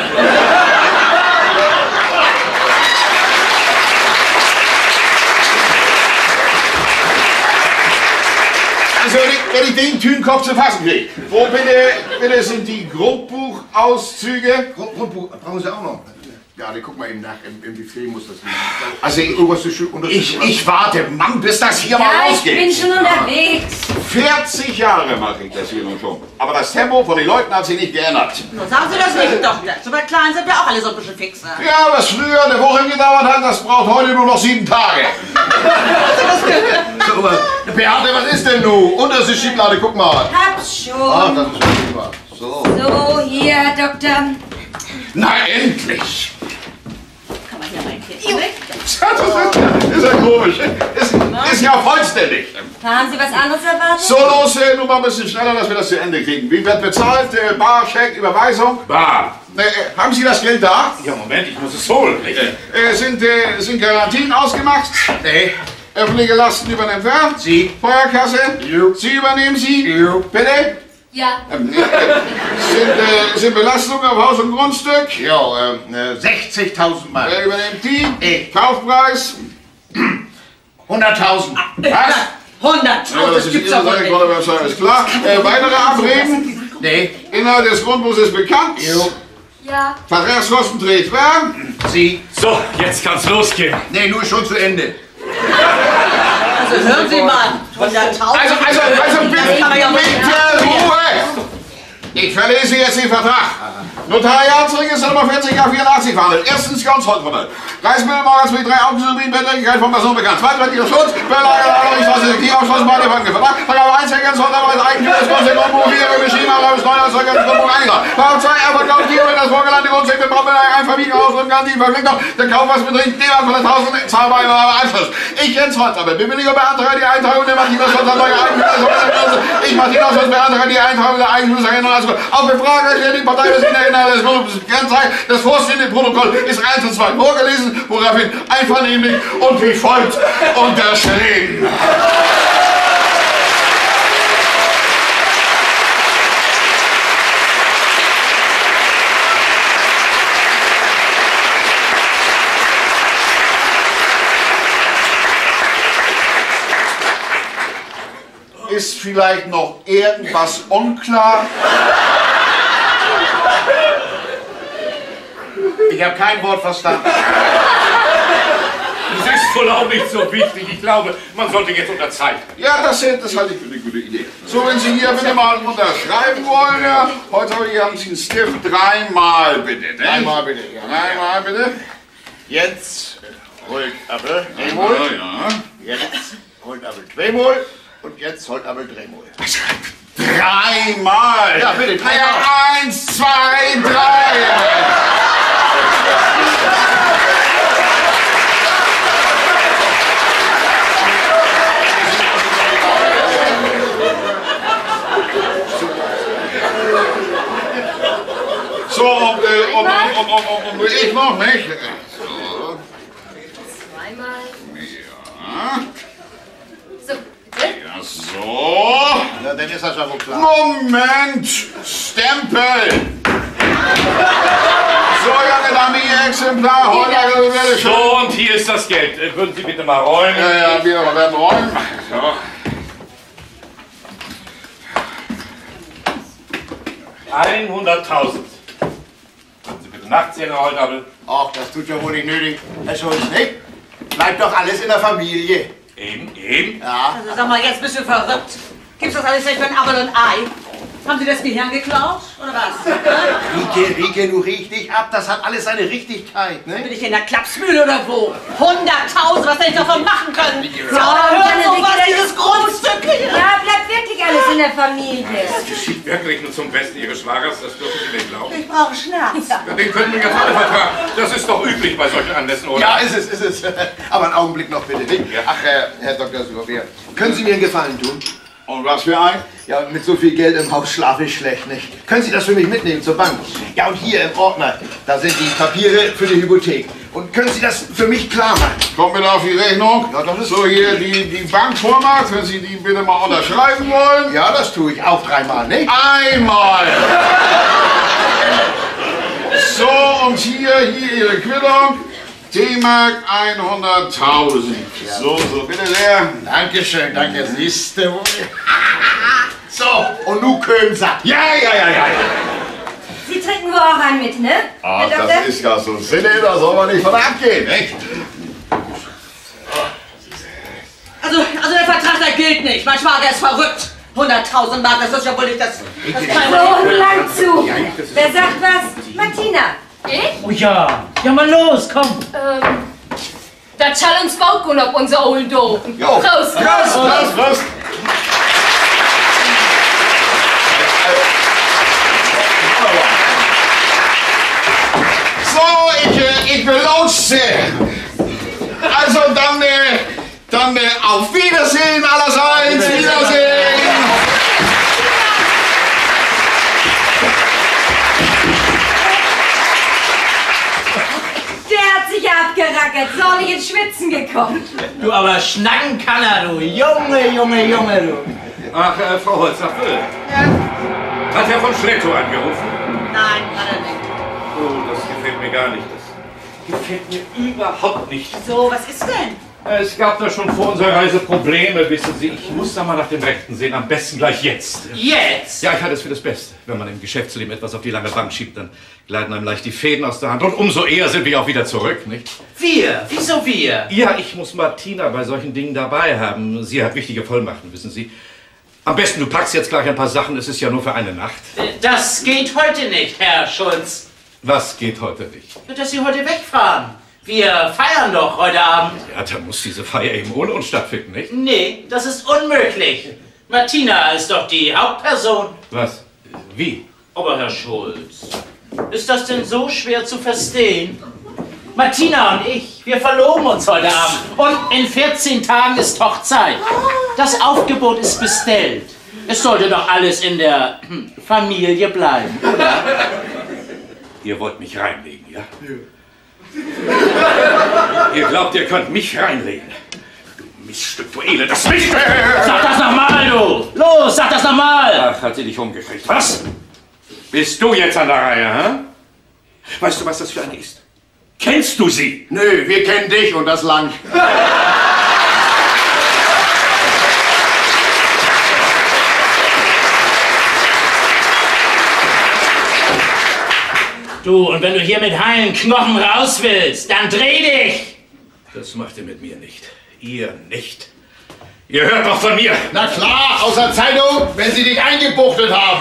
Speaker 8: Also, wenn ich, wenn ich den Tütenkopf zu fassen kriege, wo bitte, bitte sind die Grundbuchauszüge?
Speaker 2: Grund- Grundbuch brauchen Sie auch noch. Ja, die guck mal eben nach. Im, im Buffet muss das liegen.
Speaker 8: Also, ich,
Speaker 2: Oberste Schu unterste
Speaker 8: ich,
Speaker 2: Schu-
Speaker 8: ich warte, Mann, bis das hier mal
Speaker 3: Ja, ich bin
Speaker 8: losgeht.
Speaker 3: schon unterwegs.
Speaker 8: vierzig Jahre mache ich das hier nun schon. Aber das Tempo von den Leuten hat sich nicht geändert.
Speaker 5: So sagen Sie das nicht, Doktor. So bei Kleinen sind wir auch alle so ein bisschen fixer.
Speaker 8: Ja, was früher eine Woche gedauert hat, das braucht heute nur noch sieben Tage.
Speaker 2: So, aber, Beate, was ist denn nun? Unterste Schiblade, guck mal.
Speaker 3: Hab's
Speaker 2: Ach,
Speaker 3: schon.
Speaker 2: das ist schon super. So.
Speaker 3: So, hier, Herr Doktor.
Speaker 8: Na, endlich!
Speaker 5: Kann man hier reinkriegen, nicht?
Speaker 8: Das ist ja, ist ja komisch. Ist, ist ja vollständig.
Speaker 3: Haben Sie was anderes erwartet?
Speaker 8: So, los, äh, nur mal ein bisschen schneller, dass wir das zu Ende kriegen. Wie wird bezahlt? Äh, Bar, Scheck, Überweisung?
Speaker 6: Bar.
Speaker 8: Äh, äh, haben Sie das Geld da?
Speaker 6: Ja, Moment, ich muss es holen. Nicht?
Speaker 8: Äh, sind, äh, sind Garantien ausgemacht?
Speaker 2: Nee.
Speaker 8: Öffentliche Lasten übernimmt wer?
Speaker 2: Sie.
Speaker 8: Feuerkasse?
Speaker 2: Jo.
Speaker 8: Sie übernehmen Sie?
Speaker 2: Jo.
Speaker 8: Bitte?
Speaker 7: Ja.
Speaker 8: Ähm, äh, sind, äh, sind Belastungen auf Haus und Grundstück?
Speaker 2: Ja, ähm, äh, sechzigtausend Mark.
Speaker 8: Wer übernimmt die?
Speaker 2: Ich.
Speaker 8: Kaufpreis?
Speaker 2: hunderttausend.
Speaker 8: Was?
Speaker 5: hunderttausend,
Speaker 8: Ja, das
Speaker 5: das
Speaker 8: ist
Speaker 5: gibt's
Speaker 8: Ihre
Speaker 5: doch wohl
Speaker 8: Seite,
Speaker 5: nicht.
Speaker 8: Kontoversteuer ist klar. Äh, weitere Abreden?
Speaker 2: Nee.
Speaker 8: Inhalt des Grundbuchs ist bekannt.
Speaker 2: Jo.
Speaker 7: Ja.
Speaker 8: Verkehrskosten trägt wer?
Speaker 2: Sie.
Speaker 6: So, jetzt kann's losgehen.
Speaker 2: Nee, nur schon zu Ende.
Speaker 5: Also hören Sie mal, hunderttausend.
Speaker 8: Also, also, also bitte,
Speaker 5: Das kann man ja wohl nicht
Speaker 8: bitte
Speaker 5: ernst nehmen.
Speaker 8: Ruhe! Ich verlese jetzt den Vertrag. Notariatsring ist Nummer vierzig K vierundachtzig verhandelt. Erstens Kontrolle. Reismittelmorgens mit drei Augengesuchen, Bettlägerigkeit von Person bekannt. Zweitwärtiger Schutz, Beilage, Straße, die Ausschlossen, beide Banken. Vertrag, Vergabe eins, Herr Sonderweise, Eigentum des Grundbuch, vier, beschrieben, aber bis neun, als Zeug, Grundbuch eingetragen. Paragraph zwei, er verkauft hier, wenn das vorgelernte Grundstück mit Brauch, ein Vermietung, Ausdruck, Garantie, Verpflichtung, der Kauf, was beträgt, D-Mark von der tausend, zahlbar, Einfluss. Ich, Jens Holtabel, Bewilligung beantrage die Eintragung der Martina Schulz, an neue Eigentum des Grundbuchs. Ich, Martina Schulz, beantrage die Eintragung der Eigentumserinnerung als Also, auf Befragung der die Partei des Inhalts des Kennzeichen des vorstehenden Protokoll ist eins und zwei vorgelesen, woraufhin einvernehmlich und wie folgt unterschrieben. Ist vielleicht noch irgendwas unklar? Ich habe kein Wort verstanden.
Speaker 6: Das ist wohl auch nicht so wichtig. Ich glaube, man sollte jetzt unterzeichnen.
Speaker 8: Ja, das, das halte ich für eine gute Idee. So, wenn Sie hier bitte mal unterschreiben wollen, ja. Heute haben Sie einen Stift dreimal bitte. Ne?
Speaker 2: Dreimal bitte, ja.
Speaker 8: Dreimal bitte.
Speaker 2: Jetzt holt aber Drehmol.
Speaker 8: Ja, ja.
Speaker 2: Jetzt holt aber Drehmol. Und jetzt holt aber Drehmol.
Speaker 8: Dreimal!
Speaker 2: Ja, bitte, dreimal.
Speaker 8: Ja, eins, zwei, drei! So, und, äh, und, und, und, und, und ich noch, nicht? So.
Speaker 7: Zweimal.
Speaker 8: Ja.
Speaker 7: So, bitte.
Speaker 8: Ja, so.
Speaker 2: Ja, dann ist das ja wohl klar.
Speaker 8: Moment! Stempel! So, Junge, dann Ihr Exemplar. Heute werde ich schon.
Speaker 6: So, und hier ist das Geld. Äh, Würden Sie bitte mal räumen?
Speaker 8: Ja, ja, wir werden räumen. So.
Speaker 6: hunderttausend. Würden Sie bitte nachzählen, Herr Holtabel?
Speaker 2: Ach, das tut ja wohl nicht nötig. Herr Schulz, nicht? Bleibt doch alles in der Familie.
Speaker 6: Eben, eben.
Speaker 2: Ja.
Speaker 5: Also sag mal, jetzt bist du verrückt. Gibt's das alles nicht für ein Apfel und Ei? Haben Sie das Gehirn geklaut, oder was?
Speaker 2: Rike, Rike, du riech dich ab. Das hat alles seine Richtigkeit, ne?
Speaker 5: Bin ich in der Klapsmühle oder wo? hunderttausend, was hätte ich davon machen können? Ja,
Speaker 3: aber
Speaker 5: hör
Speaker 3: meine
Speaker 5: so
Speaker 3: Rike,
Speaker 5: was,
Speaker 3: das
Speaker 5: dieses
Speaker 3: ist
Speaker 5: Grundstück hier.
Speaker 3: Ja, bleibt wirklich alles in der Familie.
Speaker 6: Das geschieht wirklich nur zum Besten Ihres Schwagers, das dürfen Sie mir glauben.
Speaker 5: Ich brauche Schnaps.
Speaker 6: Ja, den können wir jetzt alle vertragen. Das ist doch üblich bei solchen Anlässen, oder?
Speaker 2: Ja, ist es, ist es. Aber einen Augenblick noch bitte, nicht?
Speaker 6: Ja.
Speaker 2: Ach, Herr, Herr Doktor Suhrwehr, können Sie mir einen Gefallen tun?
Speaker 8: Und was für ein?
Speaker 2: Ja, mit so viel Geld im Haus schlafe ich schlecht, nicht? Können Sie das für mich mitnehmen zur Bank? Ja, und hier im Ordner, da sind die Papiere für die Hypothek. Und können Sie das für mich klar machen?
Speaker 8: Kommt bitte auf die Rechnung.
Speaker 2: Ja, das ist
Speaker 8: so hier die, die Bankvormarkt, wenn Sie die bitte mal unterschreiben wollen.
Speaker 2: Ja, das tue ich auch dreimal, nicht?
Speaker 8: Einmal. So, und hier, hier Ihre Quittung. D-Mark hunderttausend.
Speaker 2: Ja.
Speaker 8: So, so, bitte sehr.
Speaker 2: Dankeschön, danke, siehste wohl. So, und nun können Sie.
Speaker 8: Ja, ja, ja, ja.
Speaker 3: Sie trinken wohl auch einen mit, ne?
Speaker 8: Ach,
Speaker 3: Herr Doktor?
Speaker 8: das ist ja so Sinne, da soll man nicht von abgehen, nicht?
Speaker 5: Also, also der Vertrag, der gilt nicht. Mein Schwager ist verrückt. hunderttausend Mark, das ist ja wohl nicht das... das
Speaker 3: So, und lang zu. Wer sagt was? Martina.
Speaker 7: Ich?
Speaker 1: Oh ja, ja mal los, komm.
Speaker 7: Ähm, da schall uns Bauchgun auf unser Old Do.
Speaker 8: Jo.
Speaker 7: Prost.
Speaker 8: Prost, Prost, Prost. So, ich, äh, ich belohne. Also dann, äh, dann äh, auf Wiedersehen allerseits. Wiedersehen.
Speaker 3: Der hat sich abgerackert, ist auch nicht ins Schwitzen gekommen.
Speaker 1: Du aber schnacken kann er, du. Junge, Junge, Junge, du.
Speaker 6: Ach, äh, Frau Holzapfel.
Speaker 5: Ja.
Speaker 6: Hat Herr von Schlettow angerufen?
Speaker 5: Nein, hat er nicht.
Speaker 6: Oh, das gefällt mir gar nicht. Das gefällt mir überhaupt nicht.
Speaker 5: So, was ist denn?
Speaker 6: Es gab da schon vor unserer Reise Probleme, wissen Sie. Ich muss da mal nach dem Rechten sehen, am besten gleich jetzt.
Speaker 1: Jetzt?
Speaker 6: Ja, ich halte es für das Beste. Wenn man im Geschäftsleben etwas auf die lange Bank schiebt, dann gleiten einem leicht die Fäden aus der Hand. Und umso eher sind wir auch wieder zurück, nicht?
Speaker 1: Wir? Wieso wir?
Speaker 6: Ja, ich muss Martina bei solchen Dingen dabei haben. Sie hat wichtige Vollmachten, wissen Sie. Am besten, du packst jetzt gleich ein paar Sachen, es ist ja nur für eine Nacht.
Speaker 1: Das geht heute nicht, Herr Schulz.
Speaker 6: Was geht heute nicht?
Speaker 1: Dass Sie heute wegfahren. Wir feiern doch heute Abend.
Speaker 6: Ja, da muss diese Feier eben ohne uns stattfinden, nicht?
Speaker 1: Nee, das ist unmöglich. Martina ist doch die Hauptperson.
Speaker 6: Was? Wie?
Speaker 1: Aber Herr Schulz, ist das denn so schwer zu verstehen? Martina und ich, wir verloben uns heute Abend. Und in vierzehn Tagen ist Hochzeit. Das Aufgebot ist bestellt. Es sollte doch alles in der hm, Familie bleiben, oder?
Speaker 6: Ihr wollt mich reinlegen, ja? Ihr glaubt, ihr könnt mich reinlegen? Du Miststück, du Elend, das Miststück!
Speaker 1: Sag das nochmal, du! Los, sag das nochmal!
Speaker 6: Ach, hat sie dich umgekriegt. Was? Bist du jetzt an der Reihe, hä? Weißt du, was das für eine ist? Kennst du sie?
Speaker 2: Nö, wir kennen dich und das langt.
Speaker 1: Du, und wenn du hier mit heilen Knochen raus willst, dann dreh dich!
Speaker 6: Das macht ihr mit mir nicht. Ihr nicht. Ihr hört doch von mir!
Speaker 2: Na klar, aus der Zeitung, wenn sie dich eingebuchtet haben.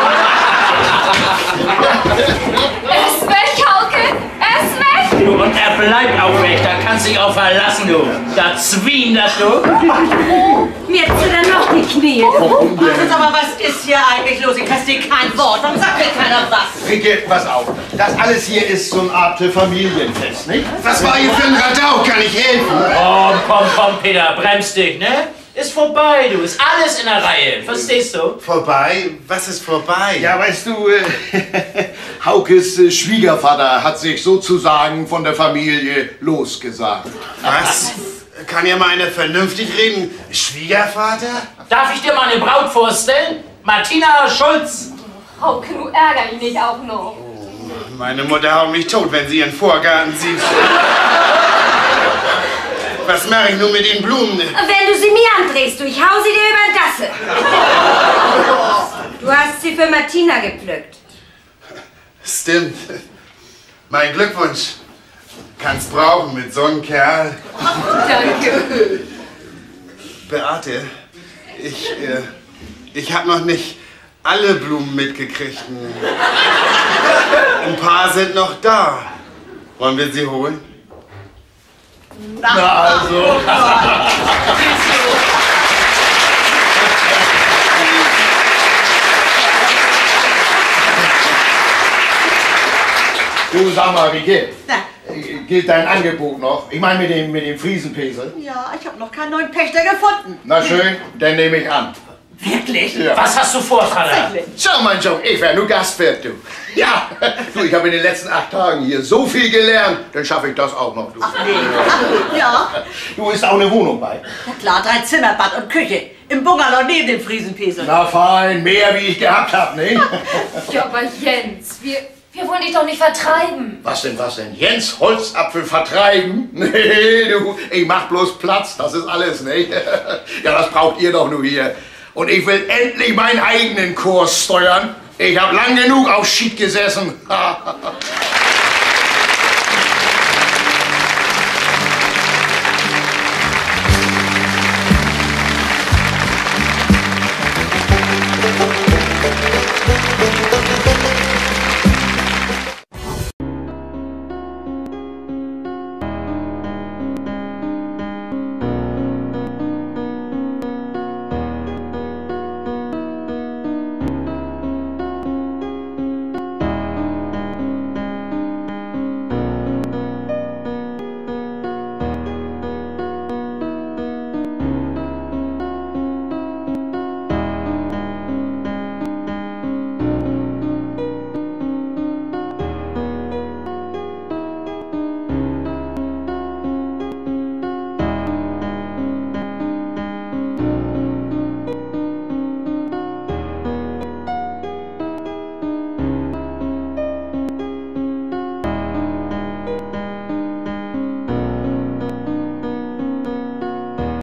Speaker 7: Er ist weg, Hauke! Er ist weg!
Speaker 1: Du, und er bleibt auch weg, da kannst du dich auch verlassen, du! Da zwien das, du!
Speaker 3: Mir zittern noch die Knie.
Speaker 5: Markus, aber was ist hier eigentlich los? Ich verstehe kein Wort. Warum sagt mir keiner was?
Speaker 2: Ricke, pass auf. Das alles hier ist so eine Art Familienfest, nicht?
Speaker 4: Was war hier für ein Radau? Kann ich helfen?
Speaker 1: Komm, komm, komm, Peter, bremst dich, ne? Ist vorbei, du, ist alles in der Reihe, verstehst du?
Speaker 4: Vorbei? Was ist vorbei?
Speaker 2: Ja, weißt du, äh, Haukes äh, Schwiegervater hat sich sozusagen von der Familie losgesagt.
Speaker 4: Was? Kann ja mal einer vernünftig reden? Schwiegervater?
Speaker 1: Darf ich dir meine Braut vorstellen? Martina Schulz!
Speaker 7: Hauke, du ärger ihn nicht auch noch.
Speaker 4: Meine Mutter haut mich tot, wenn sie ihren Vorgarten sieht. Was mache ich nun mit den Blumen?
Speaker 3: Wenn du sie mir andrehst, du, ich hau sie dir über die Gasse. Du hast sie für Martina gepflückt.
Speaker 4: Stimmt. Mein Glückwunsch. Kannst brauchen mit so einem Kerl.
Speaker 7: Danke.
Speaker 4: Beate, ich, äh, ich habe noch nicht alle Blumen mitgekriegt. Ein paar sind noch da. Wollen wir sie holen?
Speaker 2: Na also. Du, sag mal, wie geht?
Speaker 5: Na.
Speaker 2: Gilt dein Angebot noch? Ich meine mit dem, mit dem Friesenpesel.
Speaker 5: Ja, ich habe noch keinen neuen Pächter gefunden.
Speaker 2: Na schön, dann nehme ich an.
Speaker 5: Wirklich?
Speaker 2: Ja.
Speaker 1: Was hast du vor, Vater?
Speaker 2: Schau, mein Junge, ich werde nur Gastwirt, du. Ja, du, ich habe in den letzten acht Tagen hier so viel gelernt, dann schaffe ich das auch noch, du.
Speaker 5: Ach nee. Ach, ja.
Speaker 2: Du, ist auch eine Wohnung bei?
Speaker 5: Na klar, drei Zimmer, Bad und Küche. Im Bungalow neben dem Friesenpesel.
Speaker 2: Na fein, mehr wie ich gehabt hab, ne?
Speaker 7: Ja, aber Jens, wir, wir wollen dich doch nicht vertreiben.
Speaker 2: Was denn, was denn? Jens Holzapfel vertreiben? Nee, du, ich mach bloß Platz, das ist alles, ne? Ja, das braucht ihr doch nur hier. Und ich will endlich meinen eigenen Kurs steuern. Ich hab lang genug auf Schied gesessen.